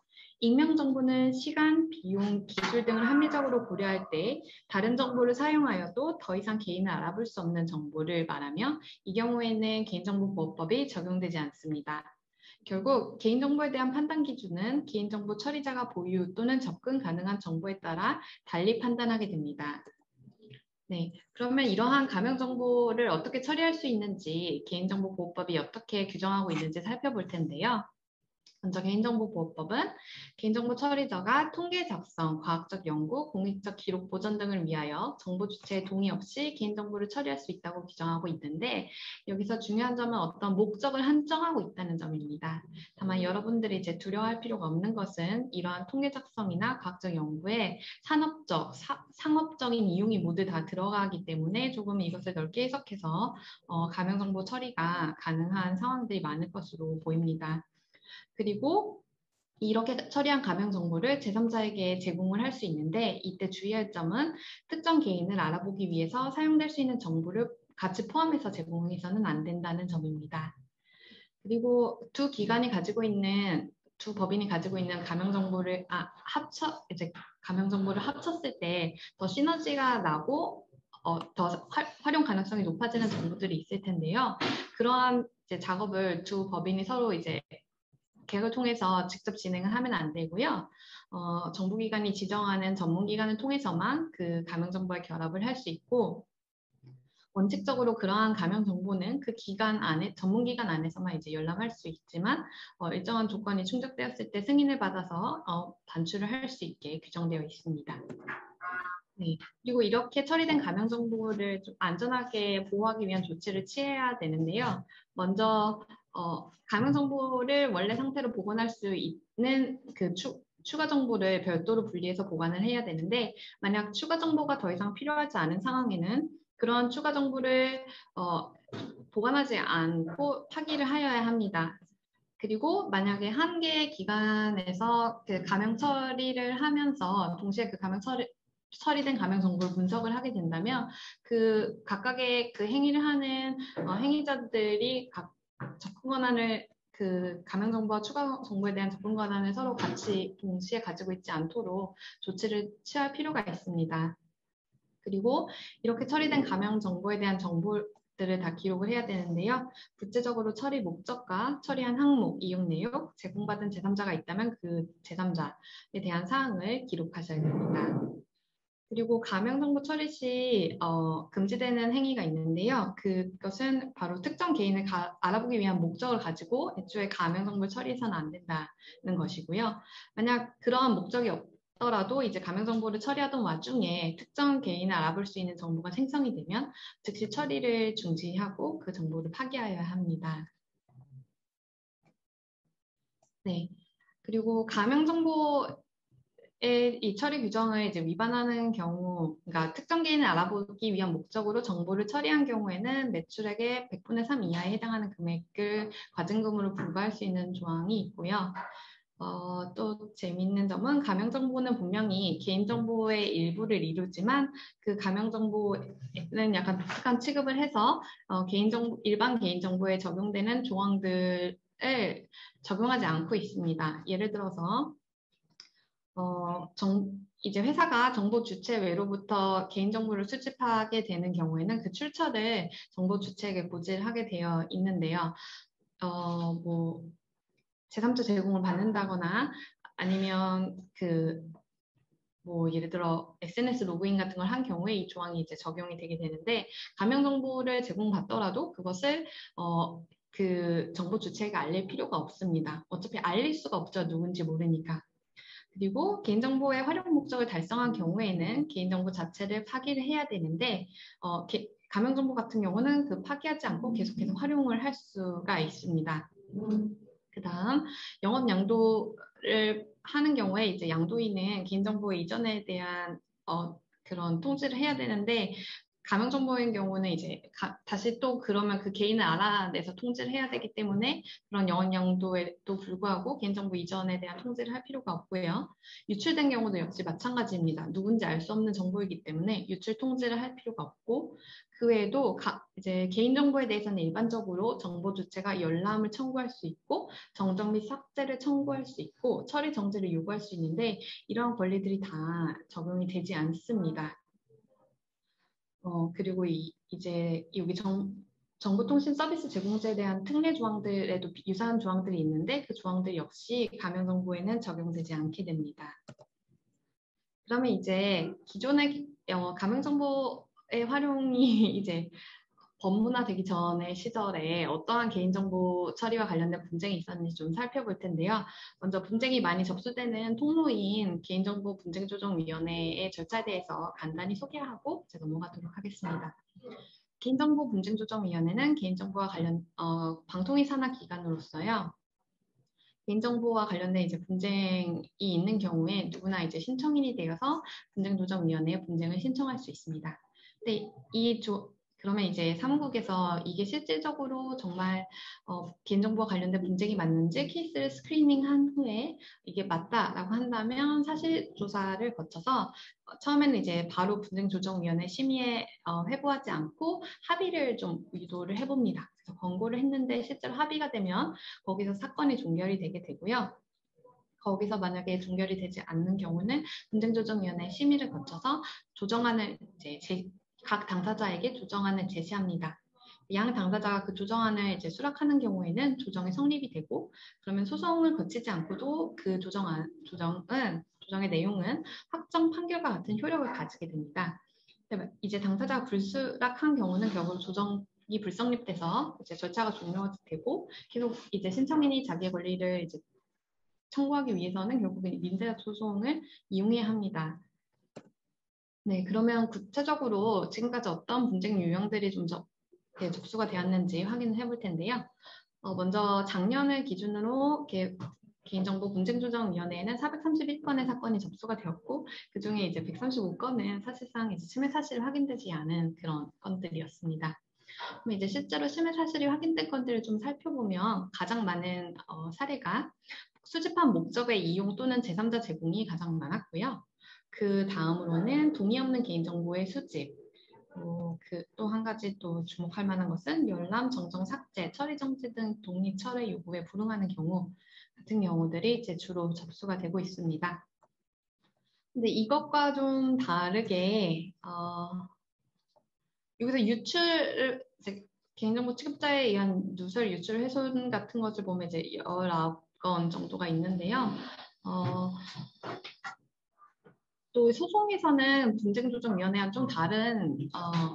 익명정보는 시간, 비용, 기술 등을 합리적으로 고려할 때 다른 정보를 사용하여도 더 이상 개인을 알아볼 수 없는 정보를 말하며 이 경우에는 개인정보보호법이 적용되지 않습니다. 결국 개인정보에 대한 판단 기준은 개인정보 처리자가 보유 또는 접근 가능한 정보에 따라 달리 판단하게 됩니다. 네, 그러면 이러한 가명 정보를 어떻게 처리할 수 있는지 개인정보보호법이 어떻게 규정하고 있는지 살펴볼 텐데요. 먼저 개인정보보호법은 개인정보 처리자가 통계 작성, 과학적 연구, 공익적 기록 보전 등을 위하여 정보 주체의 동의 없이 개인정보를 처리할 수 있다고 규정하고 있는데 여기서 중요한 점은 어떤 목적을 한정하고 있다는 점입니다. 다만 여러분들이 이제 두려워할 필요가 없는 것은 이러한 통계 작성이나 과학적 연구에 산업적, 사, 상업적인 이용이 모두 다 들어가기 때문에 조금 이것을 넓게 해석해서 어, 가명정보 처리가 가능한 상황들이 많을 것으로 보입니다. 그리고 이렇게 처리한 가명 정보를 제삼자에게 제공을 할 수 있는데 이때 주의할 점은 특정 개인을 알아보기 위해서 사용될 수 있는 정보를 같이 포함해서 제공해서는 안 된다는 점입니다. 그리고 두 기관이 가지고 있는 두 법인이 가지고 있는 가명 정보를 아, 합쳐 이제 가명 정보를 합쳤을 때 더 시너지가 나고 어, 더 화, 활용 가능성이 높아지는 정보들이 있을 텐데요. 그러한 이제 작업을 두 법인이 서로 이제 객을 통해서 직접 진행을 하면 안 되고요. 어, 정부기관이 지정하는 전문기관을 통해서만 그 감염 정보에 결합을 할 수 있고, 원칙적으로 그러한 감염 정보는 그 기간 안에, 전문기관 안에서만 이제 열람할 수 있지만 어, 일정한 조건이 충족되었을 때 승인을 받아서 어, 반출을 할 수 있게 규정되어 있습니다. 네. 그리고 이렇게 처리된 감염 정보를 좀 안전하게 보호하기 위한 조치를 취해야 되는데요. 먼저 어, 감염 정보를 원래 상태로 복원할 수 있는 그 추, 추가 정보를 별도로 분리해서 보관을 해야 되는데, 만약 추가 정보가 더 이상 필요하지 않은 상황에는 그런 추가 정보를 어, 보관하지 않고 파기를 하여야 합니다. 그리고 만약에 한 개의 기관에서 그 감염 처리를 하면서 동시에 그 감염 처리, 처리된 감염 정보를 분석을 하게 된다면 그 각각의 그 행위를 하는 어, 행위자들이 각 접근 권한을 그 감염 정보와 추가 정보에 대한 접근 권한을 서로 같이 동시에 가지고 있지 않도록 조치를 취할 필요가 있습니다. 그리고 이렇게 처리된 감염 정보에 대한 정보들을 다 기록을 해야 되는데요. 구체적으로 처리 목적과 처리한 항목, 이용 내용, 제공받은 제삼자가 있다면 그 제삼자에 대한 사항을 기록하셔야 됩니다. 그리고 감염 정보 처리 시 어, 금지되는 행위가 있는데요. 그것은 바로 특정 개인을 가, 알아보기 위한 목적을 가지고 애초에 감염 정보를 처리해서는 안 된다는 것이고요. 만약 그러한 목적이 없더라도 이제 감염 정보를 처리하던 와중에 특정 개인을 알아볼 수 있는 정보가 생성이 되면 즉시 처리를 중지하고 그 정보를 파기하여야 합니다. 네. 그리고 감염 정보 이 처리 규정을 이제 위반하는 경우, 그러니까 특정 개인을 알아보기 위한 목적으로 정보를 처리한 경우에는 매출액의 백분의 삼 이하에 해당하는 금액을 과징금으로 부과할 수 있는 조항이 있고요. 어, 또 재미있는 점은 감염 정보는 분명히 개인 정보의 일부를 이루지만 그 감염 정보는 약간 독특한 취급을 해서 어, 개인 정보, 일반 개인 정보에 적용되는 조항들을 적용하지 않고 있습니다. 예를 들어서 어, 정, 이제 회사가 정보 주체 외로부터 개인정보를 수집하게 되는 경우에는 그 출처를 정보 주체에게 고지를 하게 되어 있는데요. 어, 뭐, 제삼자 제공을 받는다거나 아니면 그, 뭐, 예를 들어 에스엔에스 로그인 같은 걸 한 경우에 이 조항이 이제 적용이 되게 되는데, 감염 정보를 제공받더라도 그것을, 어, 그 정보 주체에게 알릴 필요가 없습니다. 어차피 알릴 수가 없죠. 누군지 모르니까. 그리고 개인정보의 활용 목적을 달성한 경우에는 개인정보 자체를 파기를 해야 되는데 어, 게, 감염정보 같은 경우는 그 파기하지 않고 계속해서 활용을 할 수가 있습니다. 그 다음 영업 양도를 하는 경우에 이제 양도인은 개인정보 이전에 대한 어, 그런 통지를 해야 되는데 감염 정보인 경우는 이제 가, 다시 또 그러면 그 개인을 알아내서 통지를 해야 되기 때문에 그런 영업 양도에도 불구하고 개인정보 이전에 대한 통지를 할 필요가 없고요. 유출된 경우도 역시 마찬가지입니다. 누군지 알 수 없는 정보이기 때문에 유출 통지를 할 필요가 없고 그 외에도 가, 이제 개인정보에 대해서는 일반적으로 정보 주체가 열람을 청구할 수 있고 정정 및 삭제를 청구할 수 있고 처리 정지를 요구할 수 있는데 이러한 권리들이 다 적용이 되지 않습니다. 어, 그리고 이, 이제 여기 정, 정보통신 서비스 제공자에 대한 특례 조항들에도 유사한 조항들이 있는데 그 조항들 역시 감염 정보에는 적용되지 않게 됩니다. 그러면 이제 기존의 어, 감염 정보의 활용이 이제 법문화되기 전의 시절에 어떠한 개인정보 처리와 관련된 분쟁이 있었는지 좀 살펴볼 텐데요. 먼저 분쟁이 많이 접수되는 통로인 개인정보 분쟁조정위원회의 절차에 대해서 간단히 소개하고 이제 넘어가도록 하겠습니다. 개인정보 분쟁조정위원회는 개인정보와 관련 어, 방통위 산하 기관으로서요. 개인정보와 관련된 이제 분쟁이 있는 경우에 누구나 이제 신청인이 되어서 분쟁조정위원회에 분쟁을 신청할 수 있습니다. 근데 이 조, 그러면 이제 사무국에서 이게 실질적으로 정말 어, 개인정보와 관련된 분쟁이 맞는지 케이스를 스크리닝한 후에 이게 맞다라고 한다면 사실조사를 거쳐서 어, 처음에는 이제 바로 분쟁조정위원회 심의에 어, 회부하지 않고 합의를 좀 유도를 해봅니다. 그래서 권고를 했는데 실제로 합의가 되면 거기서 사건이 종결이 되게 되고요. 거기서 만약에 종결이 되지 않는 경우는 분쟁조정위원회 심의를 거쳐서 조정안을 이제 제, 각 당사자에게 조정안을 제시합니다. 양 당사자가 그 조정안을 이제 수락하는 경우에는 조정이 성립이 되고, 그러면 소송을 거치지 않고도 그 조정안, 조정은, 조정의 내용은 확정 판결과 같은 효력을 가지게 됩니다. 이제 당사자가 불수락한 경우는 결국 조정이 불성립돼서 이제 절차가 종료되고, 계속 이제 신청인이 자기의 권리를 이제 청구하기 위해서는 결국은 민사적 소송을 이용해야 합니다. 네, 그러면 구체적으로 지금까지 어떤 분쟁 유형들이 좀 적, 네, 접수가 되었는지 확인을 해볼 텐데요. 어, 먼저 작년을 기준으로 개, 개인정보 분쟁조정위원회에는 사백삼십일 건의 사건이 접수가 되었고, 그중에 이제 백삼십오 건은 사실상 이제 침해 사실이 확인되지 않은 그런 건들이었습니다. 그럼 이제 실제로 침해 사실이 확인된 건들을 좀 살펴보면 가장 많은 어, 사례가 수집한 목적의 이용 또는 제삼자 제공이 가장 많았고요. 그 다음으로는 동의 없는 개인정보의 수집, 어, 그 또 한 가지 또 주목할 만한 것은 열람, 정정, 삭제, 처리 정지 등 독립 철회 요구에 불응하는 경우 같은 경우들이 이제 주로 접수가 되고 있습니다. 근데 이것과 좀 다르게 어, 여기서 유출, 이제 개인정보 취급자에 의한 누설 유출 훼손 같은 것을 보면 이제 열아홉 건 정도가 있는데요. 어, 또 소송에서는 분쟁조정위원회와 좀 다른 어,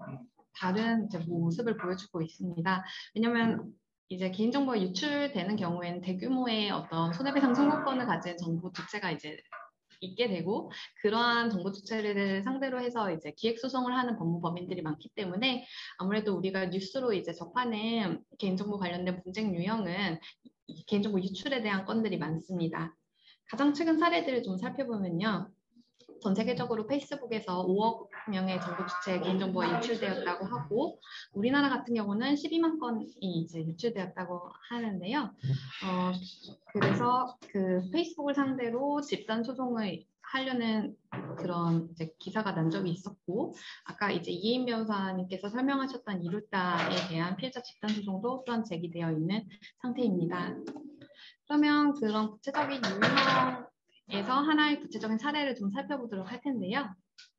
다른 이제 모습을 보여주고 있습니다. 왜냐하면 이제 개인정보가 유출되는 경우에는 대규모의 어떤 손해배상 청구권을 가진 정보 주체가 이제 있게 되고, 그러한 정보 주체를 상대로 해서 이제 기획소송을 하는 법무법인들이 많기 때문에 아무래도 우리가 뉴스로 이제 접하는 개인정보 관련된 분쟁 유형은 개인정보 유출에 대한 건들이 많습니다. 가장 최근 사례들을 좀 살펴보면요. 전 세계적으로 페이스북에서 오억 명의 정보 주체의 개인정보가 유출되었다고 하고, 우리나라 같은 경우는 십이만 건이 이제 유출되었다고 하는데요. 어, 그래서 그 페이스북을 상대로 집단 소송을 하려는 그런 이제 기사가 난 적이 있었고, 아까 이제 이혜인 변호사님께서 설명하셨던 이루따에 대한 피해자 집단 소송도 또한 제기되어 있는 상태입니다. 그러면 그런 구체적인 유형 에서 하나의 구체적인 사례를 좀 살펴보도록 할 텐데요.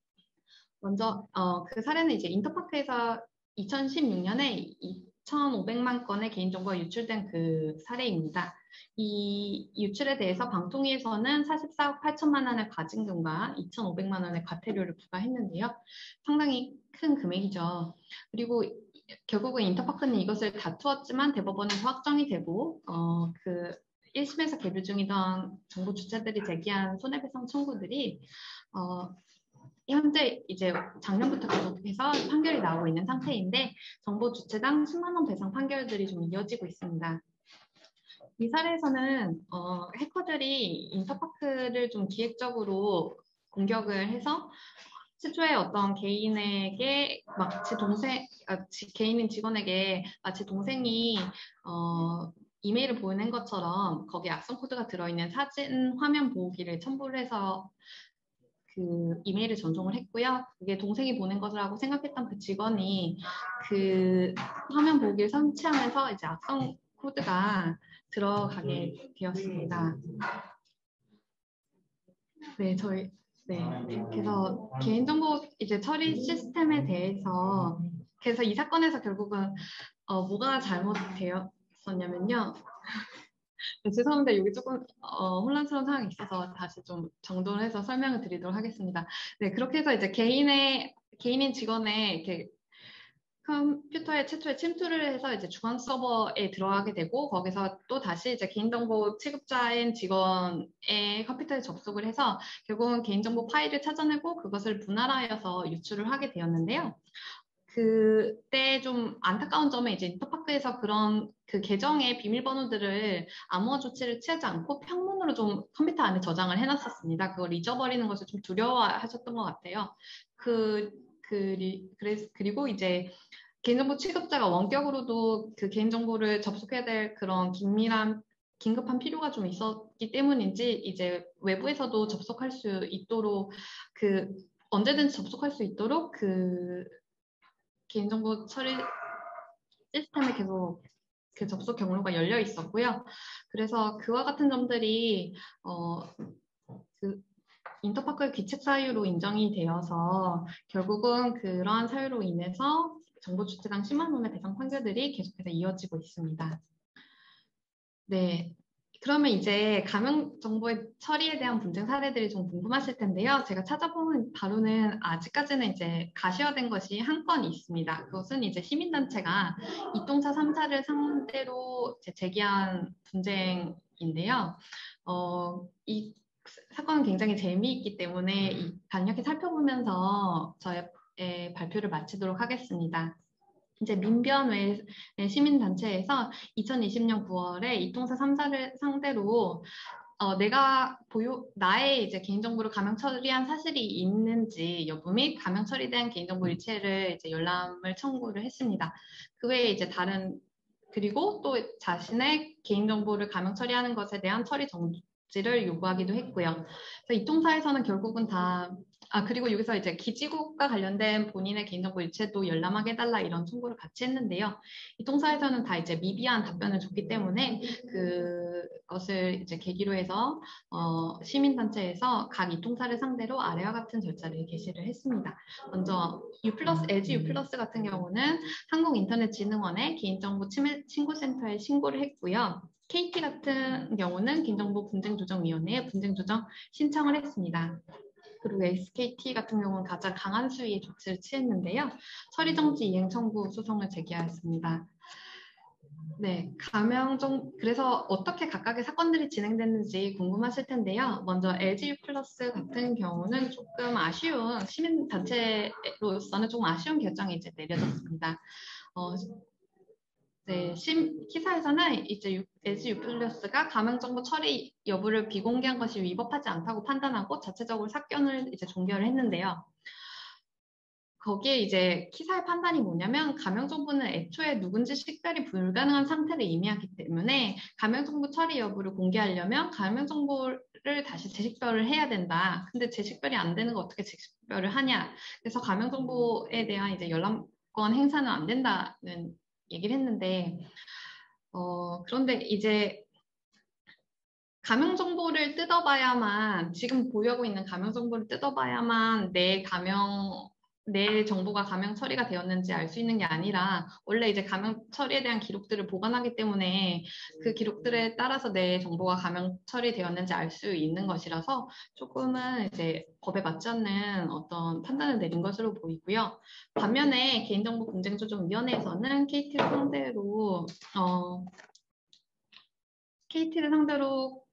먼저 어, 그 사례는 이제 인터파크에서 이천십육 년에 이천오백만 건의 개인정보가 유출된 그 사례입니다. 이 유출에 대해서 방통위에서는 사십사억 팔천만 원의 과징금과 이천오백만 원의 과태료를 부과했는데요. 상당히 큰 금액이죠. 그리고 결국은 인터파크는 이것을 다투었지만 대법원에서 확정이 되고 어, 그 일 심에서 계류 중이던 정보 주체들이 제기한 손해배상 청구들이 어, 현재 이제 작년부터 계속해서 판결이 나오고 있는 상태인데, 정보 주체당 십만 원 배상 판결들이 좀 이어지고 있습니다. 이 사례에서는 어, 해커들이 인터파크를 좀 기획적으로 공격을 해서 최초에 어떤 개인에게 마치 동생, 아, 지, 개인인 직원에게 마치 동생이 어, 이메일을 보낸 것처럼 거기에 악성 코드가 들어있는 사진 화면 보호기를 첨부를 해서 그 이메일을 전송을 했고요. 그게 동생이 보낸 것이라고 생각했던 그 직원이 그 화면 보호기를 설치하면서 이제 악성 코드가 들어가게 되었습니다. 네, 저희 네, 그래서 개인정보 이제 처리 시스템에 대해서 그래서 이 사건에서 결국은 어, 뭐가 잘못되었었냐면요. 네, 죄송합니다. 여기 조금 어, 혼란스러운 상황이 있어서 다시 좀 정돈을 해서 설명을 드리도록 하겠습니다. 네, 그렇게 해서 이제 개인의 개인인 직원의 이렇게 컴퓨터에 최초에 침투를 해서 이제 중앙 서버에 들어가게 되고, 거기서 또 다시 이제 개인정보 취급자인 직원의 컴퓨터에 접속을 해서 결국은 개인정보 파일을 찾아내고 그것을 분할하여서 유출을 하게 되었는데요. 그때 좀 안타까운 점은 이제 인터파크에서 그런 그 계정의 비밀번호들을 암호화 조치를 취하지 않고 평문으로 좀 컴퓨터 안에 저장을 해놨었습니다. 그걸 잊어버리는 것을 좀 두려워하셨던 것 같아요. 그, 그, 그래서, 그리고 이제 개인정보 취급자가 원격으로도 그 개인정보를 접속해야 될 그런 긴밀한 긴급한 필요가 좀 있었기 때문인지 이제 외부에서도 접속할 수 있도록 그 언제든지 접속할 수 있도록 그 개인정보 처리 시스템에 계속 그 접속 경로가 열려 있었고요. 그래서 그와 같은 점들이 어, 그 인터파크의 귀책 사유로 인정이 되어서 결국은 그러한 사유로 인해서 정보주체당 십만 원의 배상 판결들이 계속해서 이어지고 있습니다. 네. 그러면 이제 감염 정보의 처리에 대한 분쟁 사례들이 좀 궁금하실 텐데요. 제가 찾아본 바로는 아직까지는 이제 가시화된 것이 한 건 있습니다. 그것은 이제 시민단체가 이통사 삼 사를 상대로 제기한 분쟁인데요. 어, 이 사건은 굉장히 재미있기 때문에 이 간략히 살펴보면서 저의 발표를 마치도록 하겠습니다. 이제 민변외 시민단체에서 이천이십 년 구월에 이통사 삼 사를 상대로 어, 내가 보유, 나의 이제 개인정보를 감형 처리한 사실이 있는지 여부 및 감형 처리된 개인정보 일체를 이제 열람을 청구를 했습니다. 그 외에 이제 다른, 그리고 또 자신의 개인정보를 감형 처리하는 것에 대한 처리 정지를 요구하기도 했고요. 그래서 이통사에서는 결국은 다 아, 그리고 여기서 이제 기지국과 관련된 본인의 개인정보 일체도 열람하게 해달라 이런 청구를 같이 했는데요. 이 통사에서는 다 이제 미비한 답변을 줬기 때문에 그것을 이제 계기로 해서 어, 시민단체에서 각 이 통사를 상대로 아래와 같은 절차를 개시를 했습니다. 먼저 U 플러스, 엘지 U 플러스 같은 경우는 한국인터넷진흥원의 개인정보 침해 신고센터에 신고를 했고요. 케이티 같은 경우는 개인정보 분쟁조정위원회에 분쟁조정 신청을 했습니다. 그리고 에스케이티 같은 경우는 가장 강한 수위의 조치를 취했는데요. 처리정지 이행 청구 소송을 제기하였습니다. 네, 감염정 그래서 어떻게 각각의 사건들이 진행됐는지 궁금하실 텐데요. 먼저 엘지 U 플러스 같은 경우는 조금 아쉬운 시민단체로서는 조금 아쉬운 결정이 이제 내려졌습니다. 어, 네, 심, 기사에서는 이제 엘지 U 플러스가 감염정보 처리 여부를 비공개한 것이 위법하지 않다고 판단하고 자체적으로 사건을 이제 종결을 했는데요. 거기에 이제 기사의 판단이 뭐냐면 감염정보는 애초에 누군지 식별이 불가능한 상태를 의미하기 때문에 감염정보 처리 여부를 공개하려면 감염정보를 다시 재식별을 해야 된다. 근데 재식별이 안 되는 거 어떻게 재식별을 하냐. 그래서 감염정보에 대한 이제 열람권 행사는 안 된다는 얘기를 했는데 어, 그런데 이제 감염 정보를 뜯어봐야만 지금 보유하고 있는 감염 정보를 뜯어봐야만 내 감염 내 정보가 감염 처리가 되었는지 알 수 있는 게 아니라 원래 이제 감염 처리에 대한 기록들을 보관하기 때문에 그 기록들에 따라서 내 정보가 감염 처리되었는지 알 수 있는 것이라서 조금은 이제 법에 맞지 않는 어떤 판단을 내린 것으로 보이고요. 반면에 개인정보 분쟁조정위원회에서는 케이티를 상대로 어, 케이티를 상대로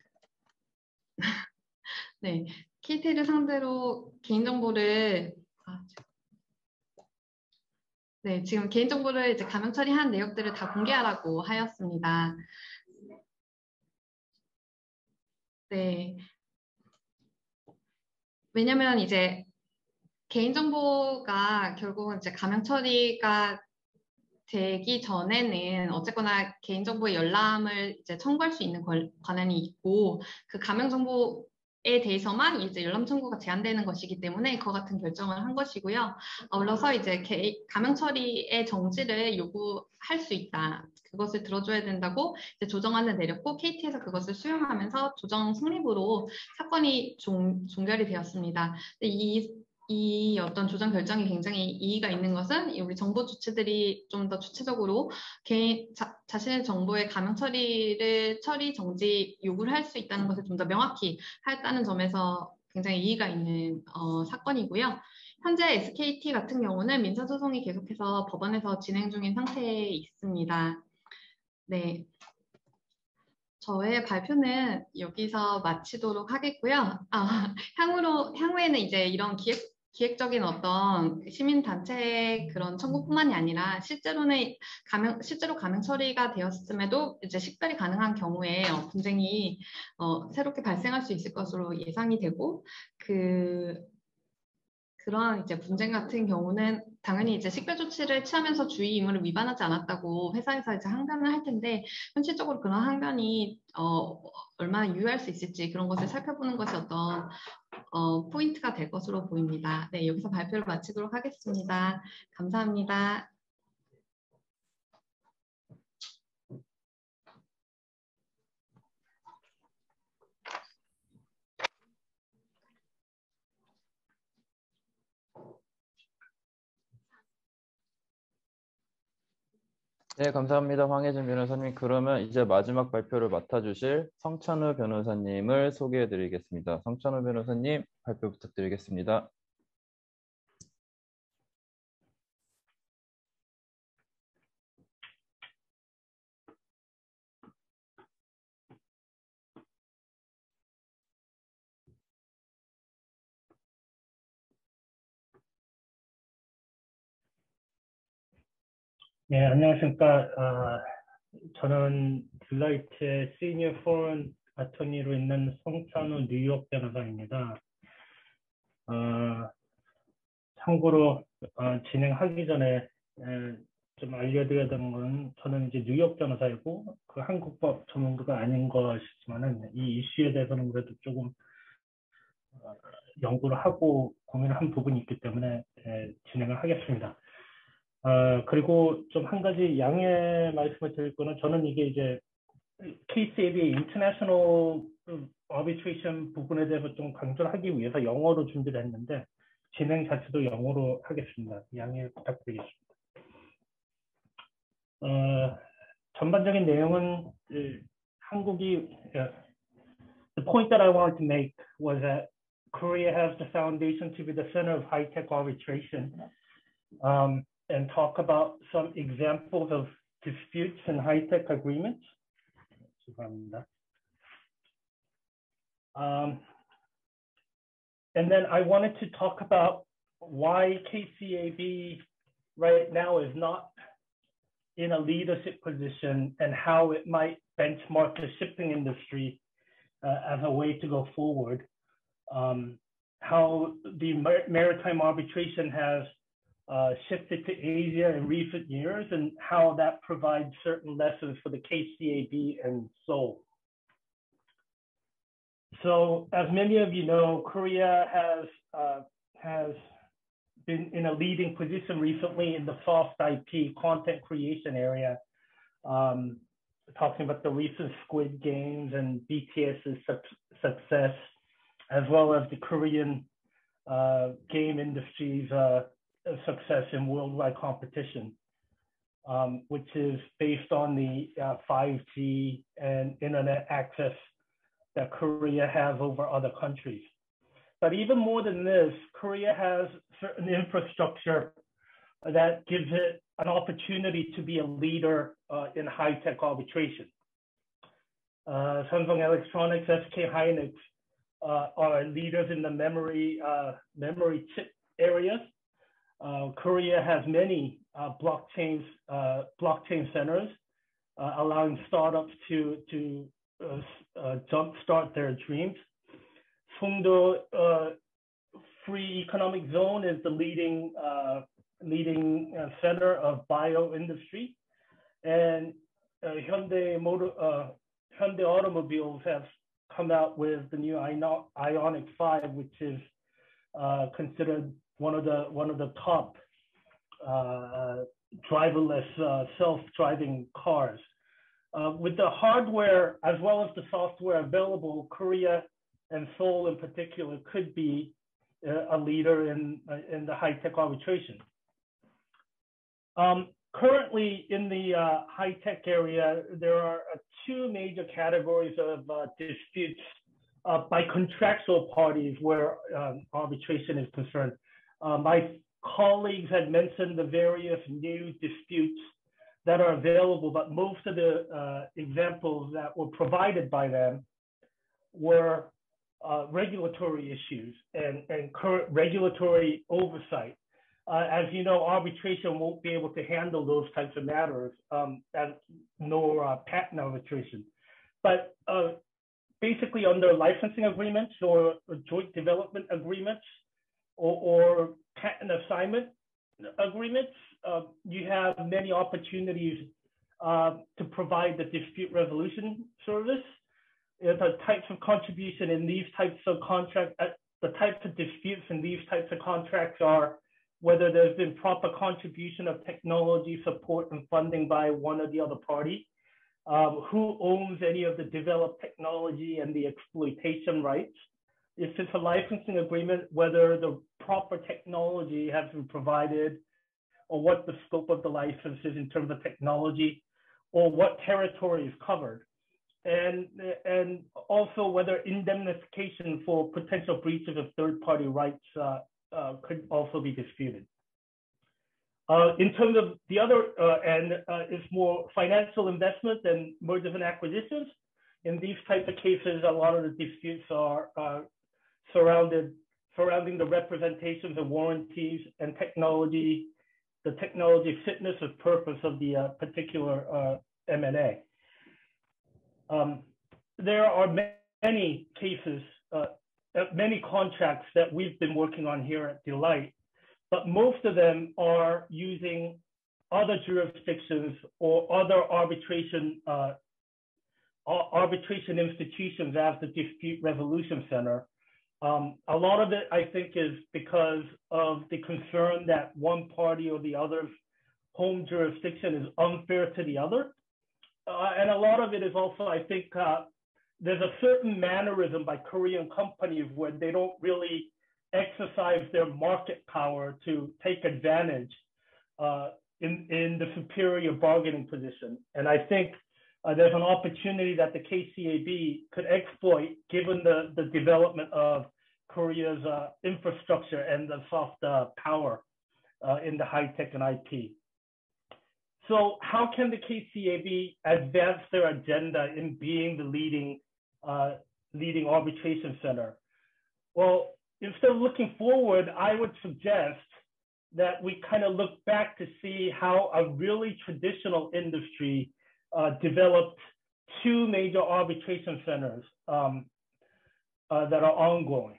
네, 케이티를 상대로 개인정보를 아, 네, 지금 개인정보를 이제 감염 처리한 내역들을 다 공개하라고 하였습니다. 네. 왜냐면 이제 개인정보가 결국은 이제 감염 처리가 되기 전에는 어쨌거나 개인정보의 열람을 이제 청구할 수 있는 권, 권한이 있고 그 감염정보 에 대해서만 이제 열람 청구가 제한되는 것이기 때문에 그와 같은 결정을 한 것이고요. 아울러서 이제 개, 감염 처리의 정지를 요구할 수 있다. 그것을 들어줘야 된다고 이제 조정안을 내렸고 케이티에서 그것을 수용하면서 조정 성립으로 사건이 종, 종결이 되었습니다. 이 이 어떤 조정 결정이 굉장히 이의가 있는 것은 우리 정보 주체들이 좀 더 주체적으로 개인 자, 자신의 정보의 감염 처리를 처리 정지 요구를 할 수 있다는 것을 좀 더 명확히 했다는 점에서 굉장히 이의가 있는 어, 사건이고요. 현재 에스케이티 같은 경우는 민사소송이 계속해서 법원에서 진행 중인 상태에 있습니다. 네. 저의 발표는 여기서 마치도록 하겠고요. 아, 향후로, 향후에는 이제 이런 기획, 기획적인 어떤 시민단체의 그런 청구뿐만이 아니라 실제로는 감염, 실제로 감염 처리가 되었음에도 이제 식별이 가능한 경우에 어, 분쟁이 어, 새롭게 발생할 수 있을 것으로 예상이 되고 그 그런 이제 분쟁 같은 경우는 당연히 이제 식별 조치를 취하면서 주의 의무를 위반하지 않았다고 회사에서 이제 항변을 할 텐데 현실적으로 그런 항변이 어, 얼마나 유효할 수 있을지 그런 것을 살펴보는 것이 어떤 어, 포인트가 될 것으로 보입니다. 네, 여기서 발표를 마치도록 하겠습니다. 감사합니다. 네, 감사합니다. 황혜진 변호사님. 그러면 이제 마지막 발표를 맡아주실 성찬우 변호사님을 소개해 드리겠습니다. 성찬우 변호사님, 발표 부탁드리겠습니다. 네, 안녕하십니까. 어, 저는 딜라이트의 시니어 포런 아토니로 있는 성찬우 뉴욕 변호사입니다. 어, 참고로 어, 진행하기 전에 에, 좀 알려드려야 되는 건 저는 이제 뉴욕 변호사이고 그 한국법 전문가가 아닌 것이지만은 이 이슈에 대해서는 그래도 조금 어, 연구를 하고 고민을 한 부분이 있기 때문에 에, 진행을 하겠습니다. 어, 그리고 좀 한 가지 양해 말씀을 드릴 거는 저는 이게 이제 케이씨에이비 International Arbitration 부분에 대해서 좀 강조를 하기 위해서 영어로 준비를 했는데 진행 자체도 영어로 하겠습니다. 양해 부탁드리겠습니다. 어, 전반적인 내용은 그, 한국이 uh, The point that I wanted to make was that Korea has the foundation to be the center of high-tech arbitration. Um, and talk about some examples of disputes and high-tech agreements. Um, and then I wanted to talk about why K C A B right now is not in a leadership position and how it might benchmark the shipping industry uh, as a way to go forward. Um, how the mar maritime arbitration has Uh, shifted to Asia in recent years and how that provides certain lessons for the K C A B and Seoul. So as many of you know, Korea has, uh, has been in a leading position recently in the soft I P content creation area, um, talking about the recent Squid Games and BTS's su success, as well as the Korean uh, game industry's uh, success in worldwide competition, um, which is based on the uh, five G and internet access that Korea has over other countries. But even more than this, Korea has certain infrastructure that gives it an opportunity to be a leader uh, in high-tech arbitration. Uh, Samsung Electronics, S K Hynix uh, are leaders in the memory, uh, memory chip areas. Uh, Korea has many uh, blockchains, uh, blockchain centers, uh, allowing startups to to uh, uh, jumpstart their dreams. Songdo uh, Free Economic Zone is the leading uh, leading uh, center of bio industry, and uh, Hyundai Motor uh, Hyundai Automobiles have come out with the new Ioniq five, which is uh, considered one of the one of the top uh, driverless uh, self-driving cars. Uh, with the hardware as well as the software available, Korea and Seoul in particular could be uh, a leader in uh, in the high-tech arbitration. Um, currently, in the uh, high-tech area, there are uh, two major categories of uh, disputes uh, by contractual parties where um, arbitration is concerned. Uh, my colleagues had mentioned the various new disputes that are available, but most of the uh, examples that were provided by them were uh, regulatory issues and, and current regulatory oversight. Uh, as you know, arbitration won't be able to handle those types of matters, um, as, nor uh, patent arbitration. But uh, basically under licensing agreements or, or joint development agreements, Or, or patent assignment agreements, uh, you have many opportunities uh, to provide the dispute resolution service. Uh, the types of contribution in these types of contract, uh, the types of disputes in these types of contracts are whether there's been proper contribution of technology support and funding by one or the other party, um, who owns any of the developed technology and the exploitation rights. If it's a licensing agreement, whether the proper technology has been provided or what the scope of the license is in terms of technology, or what territory is covered, and, and also whether indemnification for potential breaches of third-party rights uh, uh, could also be disputed. Uh, in terms of the other uh, end, uh, is more financial investment and mergers and acquisitions. In these types of cases, a lot of the disputes are uh, surrounded surrounding the representations and warranties and technology, the technology fitness of purpose of the uh, particular uh, M and A. Um, there are many cases, uh, many contracts that we've been working on here at Delight, but most of them are using other jurisdictions or other arbitration uh, arbitration institutions as the dispute resolution center. Um, a lot of it, I think, is because of the concern that one party or the other's home jurisdiction is unfair to the other. Uh, and a lot of it is also, I think, uh, there's a certain mannerism by Korean companies where they don't really exercise their market power to take advantage uh, in, in the superior bargaining position. And I think Uh, there's an opportunity that the K C A B could exploit given the, the development of Korea's uh, infrastructure and the soft uh, power uh, in the high tech and I T. So how can the K C A B advance their agenda in being the leading, uh, leading arbitration center? Well, instead of looking forward, I would suggest that we kind of look back to see how a really traditional industry Uh, developed two major arbitration centers um, uh, that are ongoing.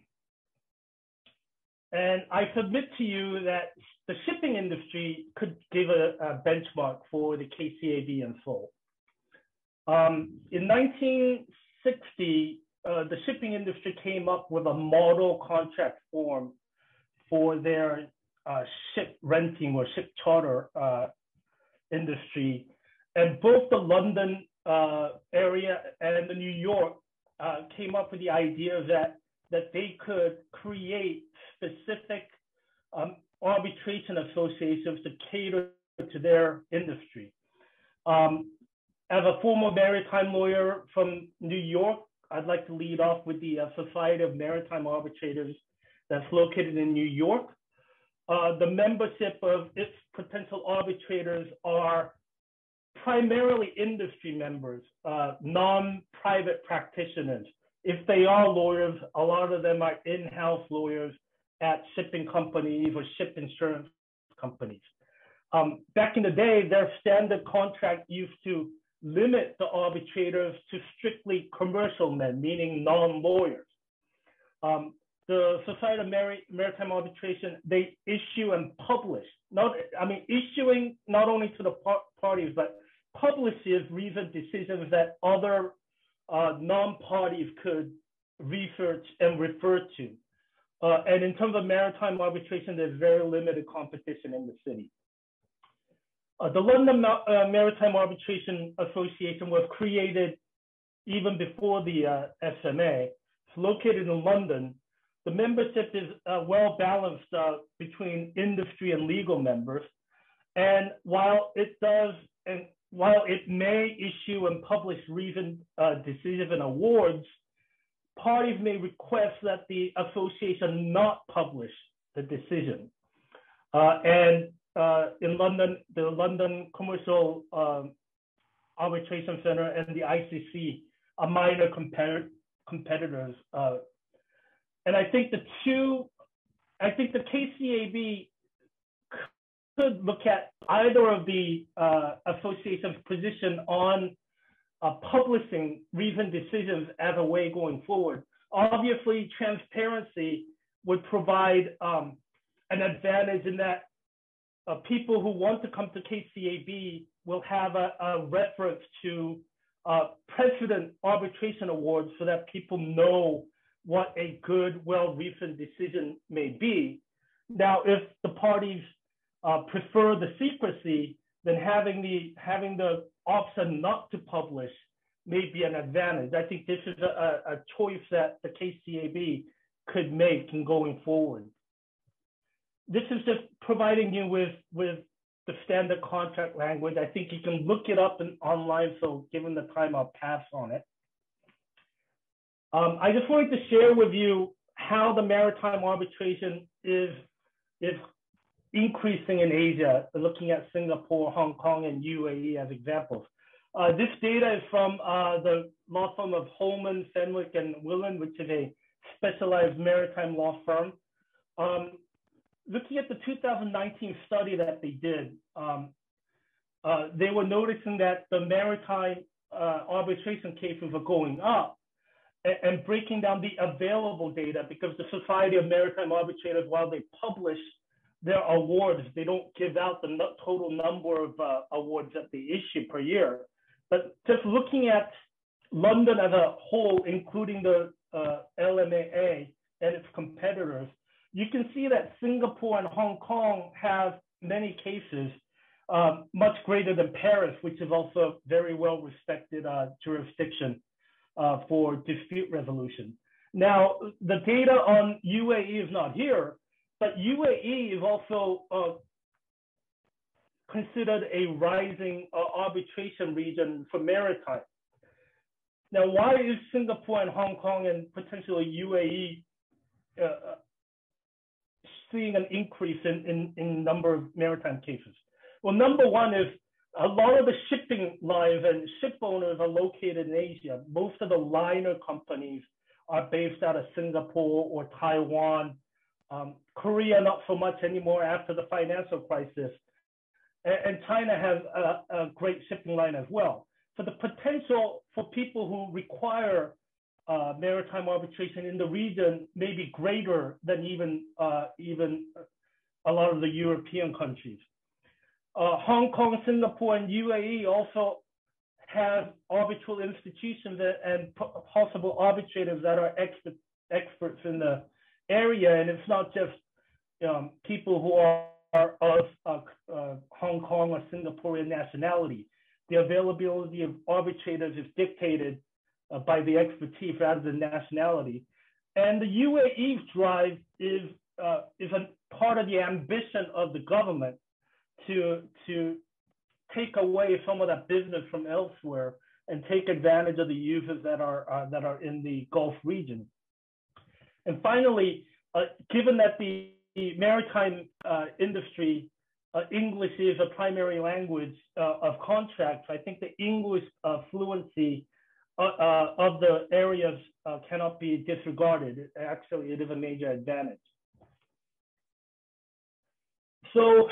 And I submit to you that the shipping industry could give a, a benchmark for the K C A B in Seoul. Um, in nineteen sixty, uh, the shipping industry came up with a model contract form for their uh, ship renting or ship charter uh, industry. And both the London uh, area and the New York uh, came up with the idea that, that they could create specific um, arbitration associations to cater to their industry. Um, as a former maritime lawyer from New York, I'd like to lead off with the uh, Society of Maritime Arbitrators that's located in New York. Uh, the membership of its potential arbitrators are primarily industry members, uh, non-private practitioners. If they are lawyers, a lot of them are in-house lawyers at shipping companies or ship insurance companies. Um, back in the day, their standard contract used to limit the arbitrators to strictly commercial men, meaning non-lawyers. Um, the Society of Mar- Maritime Arbitration, they issue and publish, not, I mean, issuing not only to the par- parties, but publishes reasoned decisions that other uh, non-parties could research and refer to. Uh, and in terms of maritime arbitration, there's very limited competition in the city. Uh, the London Ma- uh, Maritime Arbitration Association was created even before the uh, S M A. It's located in London. The membership is uh, well balanced uh, between industry and legal members. And while it does, and while it may issue and publish reasoned uh, decisions and awards, parties may request that the association not publish the decision. Uh, and uh, in London, the London Commercial um, Arbitration Center and the I C C are minor compar- competitors. Uh, and I think the two, I think the K C A B could look at either of the uh, association's position on uh, publishing reasoned decisions as a way going forward. Obviously, transparency would provide um, an advantage in that uh, people who want to come to K C A B will have a, a reference to uh, precedent arbitration awards so that people know what a good, well-reasoned decision may be. Now, if the parties Uh, prefer the secrecy, then having the having the option not to publish may be an advantage. I think this is a, a choice that the K C A B could make in going forward. This is just providing you with with the standard contract language. I think you can look it up in, online, so given the time, I'll pass on it. Um, I just wanted to share with you how the maritime arbitration is, is increasing in Asia, looking at Singapore, Hong Kong, and U A E as examples. Uh, this data is from uh, the law firm of Holman, Fenwick, and Willen, which is a specialized maritime law firm. Um, looking at the two thousand nineteen study that they did, um, uh, they were noticing that the maritime uh, arbitration cases were going up, and, and breaking down the available data, because the Society of Maritime Arbitrators, while they publish their awards, they don't give out the no total number of uh, awards that they issue per year. But just looking at London as a whole, including the uh, L M A A and its competitors, you can see that Singapore and Hong Kong have many cases, um, much greater than Paris, which is also a very well-respected uh, jurisdiction uh, for dispute resolution. Now, the data on U A E is not here, but U A E is also uh, considered a rising uh, arbitration region for maritime. Now, why is Singapore and Hong Kong and potentially U A E uh, seeing an increase in, in, in number of maritime cases? Well, number one is a lot of the shipping lines and ship owners are located in Asia. Most of the liner companies are based out of Singapore or Taiwan. Um, Korea, not so much anymore after the financial crisis. And, and China has a, a great shipping line as well. So the potential for people who require uh, maritime arbitration in the region may be greater than even, uh, even a lot of the European countries. Uh, Hong Kong, Singapore, and U A E also have arbitral institutions and, and possible arbitrators that are expert, experts in the area. And it's not just um, people who are, are of uh, uh, Hong Kong or Singaporean nationality. The availability of arbitrators is dictated uh, by the expertise rather than nationality. And the U A E's drive is, uh, is a part of the ambition of the government to, to take away some of that business from elsewhere and take advantage of the users that are, uh, that are in the Gulf region. And finally, uh, given that the, the maritime uh, industry, uh, English is a primary language uh, of contracts, I think the English uh, fluency uh, uh, of the areas uh, cannot be disregarded. Actually, it is a major advantage. So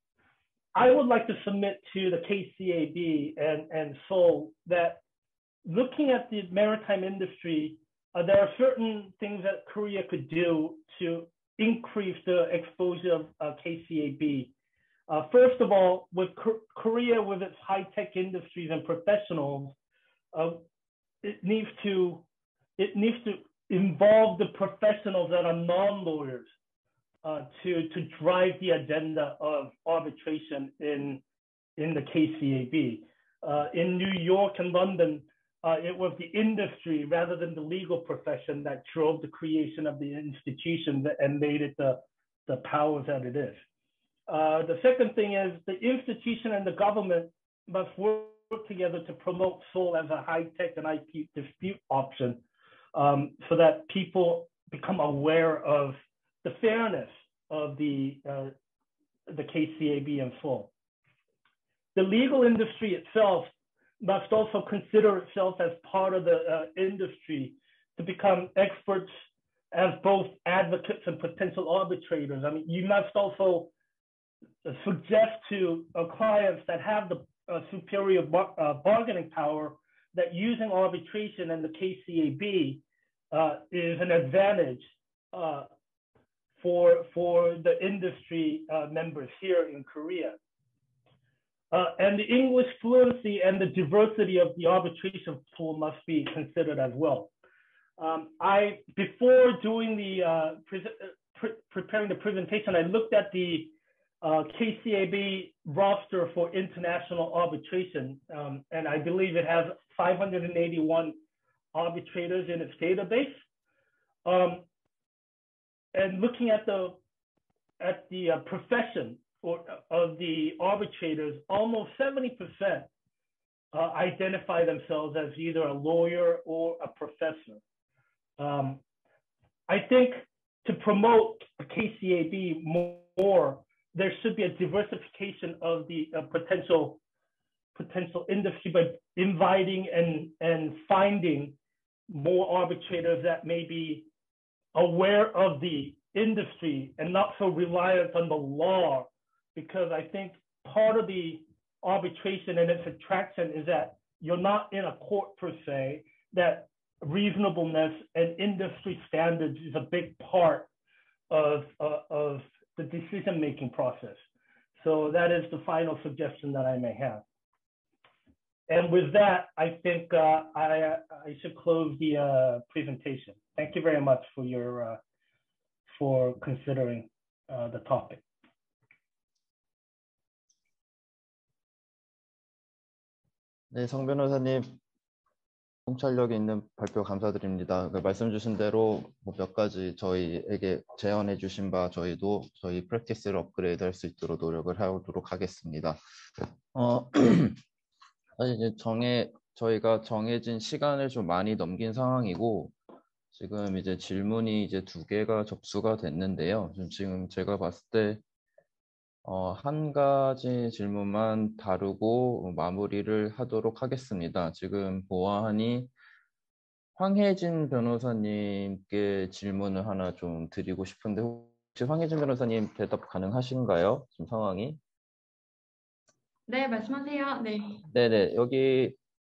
I would like to submit to the K C A B and, and Seoul that looking at the maritime industry, uh, there are certain things that Korea could do to increase the exposure of uh, K C A B. Uh, first of all, with K Korea, with its high-tech industries and professionals, uh, it needs to it needs to involve the professionals that are non-lawyers uh, to to drive the agenda of arbitration in in the K C A B. Uh, in New York and London, uh, it was the industry rather than the legal profession that drove the creation of the institution and made it the the powers that it is. Uh, the second thing is the institution and the government must work together to promote Seoul as a high-tech and I P dispute option um, so that people become aware of the fairness of the, uh, the K C A B in Seoul. The legal industry itself must also consider itself as part of the uh, industry to become experts as both advocates and potential arbitrators. I mean, you must also suggest to uh, clients that have the uh, superior bar uh, bargaining power that using arbitration and the K C A B uh, is an advantage uh, for, for the industry uh, members here in Korea. Uh, and the English fluency and the diversity of the arbitration pool must be considered as well. Um, I, before doing the, uh, pre pre preparing the presentation, I looked at the Uh, K C A B roster for international arbitration, um, and I believe it has five hundred eighty-one arbitrators in its database. Um, and looking at the at the uh, profession or of the arbitrators, almost seventy percent uh, identify themselves as either a lawyer or a professor. Um, I think to promote K C A B more, there should be a diversification of the uh, potential potential industry by inviting and, and finding more arbitrators that may be aware of the industry and not so reliant on the law, because I think part of the arbitration and its attraction is that you're not in a court per se, that reasonableness and industry standards is a big part of, uh, of the decision-making process. So that is the final suggestion that I may have. And with that, I think uh, I, I should close the uh, presentation. Thank you very much for your uh, for considering uh, the topic. 네, 성 변호사님, 통찰력 있는 발표 감사드립니다. 그 말씀 주신 대로 뭐 몇 가지 저희에게 제안해 주신 바 저희도 저희 프랙티스를 업그레이드 할 수 있도록 노력을 하도록 하겠습니다. 어, 사실 이제 정해 저희가 정해진 시간을 좀 많이 넘긴 상황이고, 지금 이제 질문이 이제 두 개가 접수가 됐는데요. 지금 제가 봤을 때 어, 한 가지 질문만 다루고 마무리를 하도록 하겠습니다. 지금 보아하니 황혜진 변호사님께 질문을 하나 좀 드리고 싶은데, 혹시 황혜진 변호사님 대답 가능하신가요? 지금 상황이? 네, 말씀하세요. 네. 네네, 여기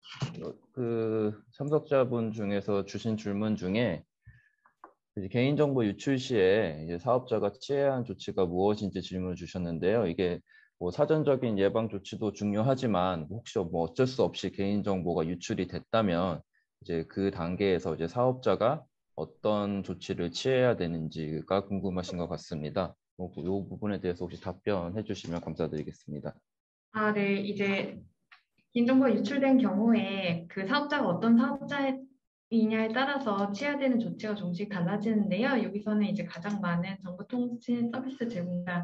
그 참석자분 중에서 주신 질문 중에 이제 개인정보 유출 시에 이제 사업자가 취해야 하는 조치가 무엇인지 질문을 주셨는데요. 이게 뭐 사전적인 예방 조치도 중요하지만 혹시 뭐 어쩔 수 없이 개인정보가 유출이 됐다면 이제 그 단계에서 이제 사업자가 어떤 조치를 취해야 되는지가 궁금하신 것 같습니다. 이 부분에 대해서 혹시 답변해 주시면 감사드리겠습니다. 아, 네. 이제 개인정보가 유출된 경우에 그 사업자가 어떤 사업자이냐에 따라서 취해야 되는 조치가 조금씩 달라지는데요. 여기서는 이제 가장 많은 정보통신 서비스 제공자에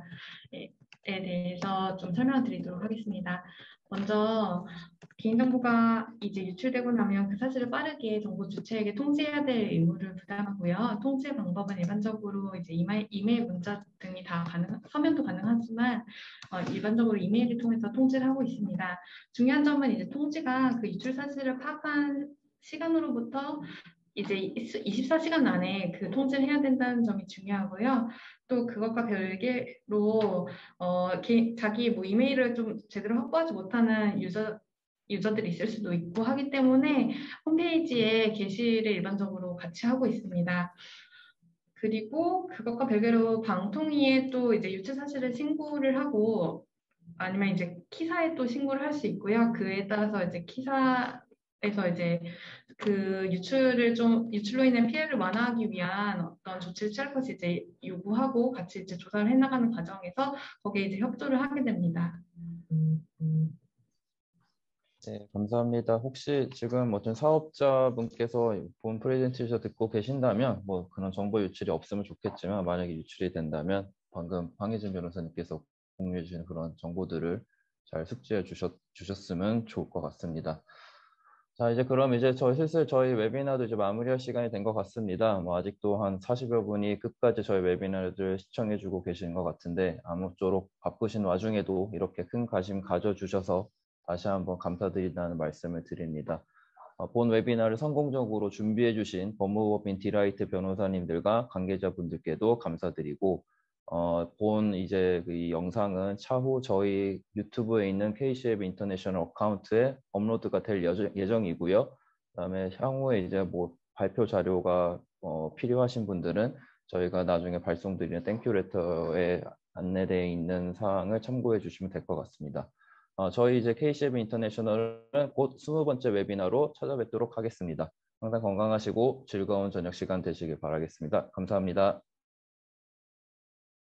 대해서 좀 설명을 드리도록 하겠습니다. 먼저 개인정보가 이제 유출되고 나면 그 사실을 빠르게 정보 주체에게 통지해야 될 의무를 부담하고요. 통지 방법은 일반적으로 이제 이메일, 이메일 문자 등이 다 가능, 서면도 가능하지만 어, 일반적으로 이메일을 통해서 통지를 하고 있습니다. 중요한 점은 이제 통지가 그 유출 사실을 파악한 시간으로부터 이제 이십사 시간 안에 그 통지를 해야 된다는 점이 중요하고요. 또 그것과 별개로 어, 개, 자기 뭐 이메일을 좀 제대로 확보하지 못하는 유저 유저들이 있을 수도 있고 하기 때문에 홈페이지에 게시를 일반적으로 같이 하고 있습니다. 그리고 그것과 별개로 방통위에 또 이제 유출 사실을 신고를 하고 아니면 이제 키사에 또 신고를 할 수 있고요. 그에 따라서 이제 키사에서 이제 그 유출을 좀 유출로 인한 피해를 완화하기 위한 어떤 조치를 취할 것이 이제 요구하고 같이 이제 조사를 해나가는 과정에서 거기에 이제 협조를 하게 됩니다. 네, 감사합니다. 혹시 지금 어떤 사업자분께서 본 프레젠테이션 듣고 계신다면 뭐 그런 정보 유출이 없으면 좋겠지만 만약에 유출이 된다면 방금 황혜진 변호사님께서 공유해 주신 그런 정보들을 잘 숙지해 주셨, 주셨으면 좋을 것 같습니다. 자, 이제 그럼 이제 저 슬슬 저희 웨비나도 이제 마무리할 시간이 된 것 같습니다. 뭐 아직도 한 사십여 분이 끝까지 저희 웨비나를 시청해 주고 계신 것 같은데 아무쪼록 바쁘신 와중에도 이렇게 큰 관심 가져주셔서 다시 한번 감사드린다는 말씀을 드립니다. 어, 본 웨비나를 성공적으로 준비해 주신 법무법인 디라이트 변호사님들과 관계자분들께도 감사드리고 어, 본 이제 이 영상은 차후 저희 유튜브에 있는 케이씨에프 인터내셔널 어카운트에 업로드가 될 예정이고요. 그다음에 향후에 이제 뭐 발표 자료가 어, 필요하신 분들은 저희가 나중에 발송드리는 땡큐 레터에 안내되어 있는 사항을 참고해 주시면 될 것 같습니다. 어, 저희 이제 케이씨에프 인터내셔널은 곧 스무 번째 웨비나로 찾아뵙도록 하겠습니다. 항상 건강하시고 즐거운 저녁 시간 되시길 바라겠습니다. 감사합니다.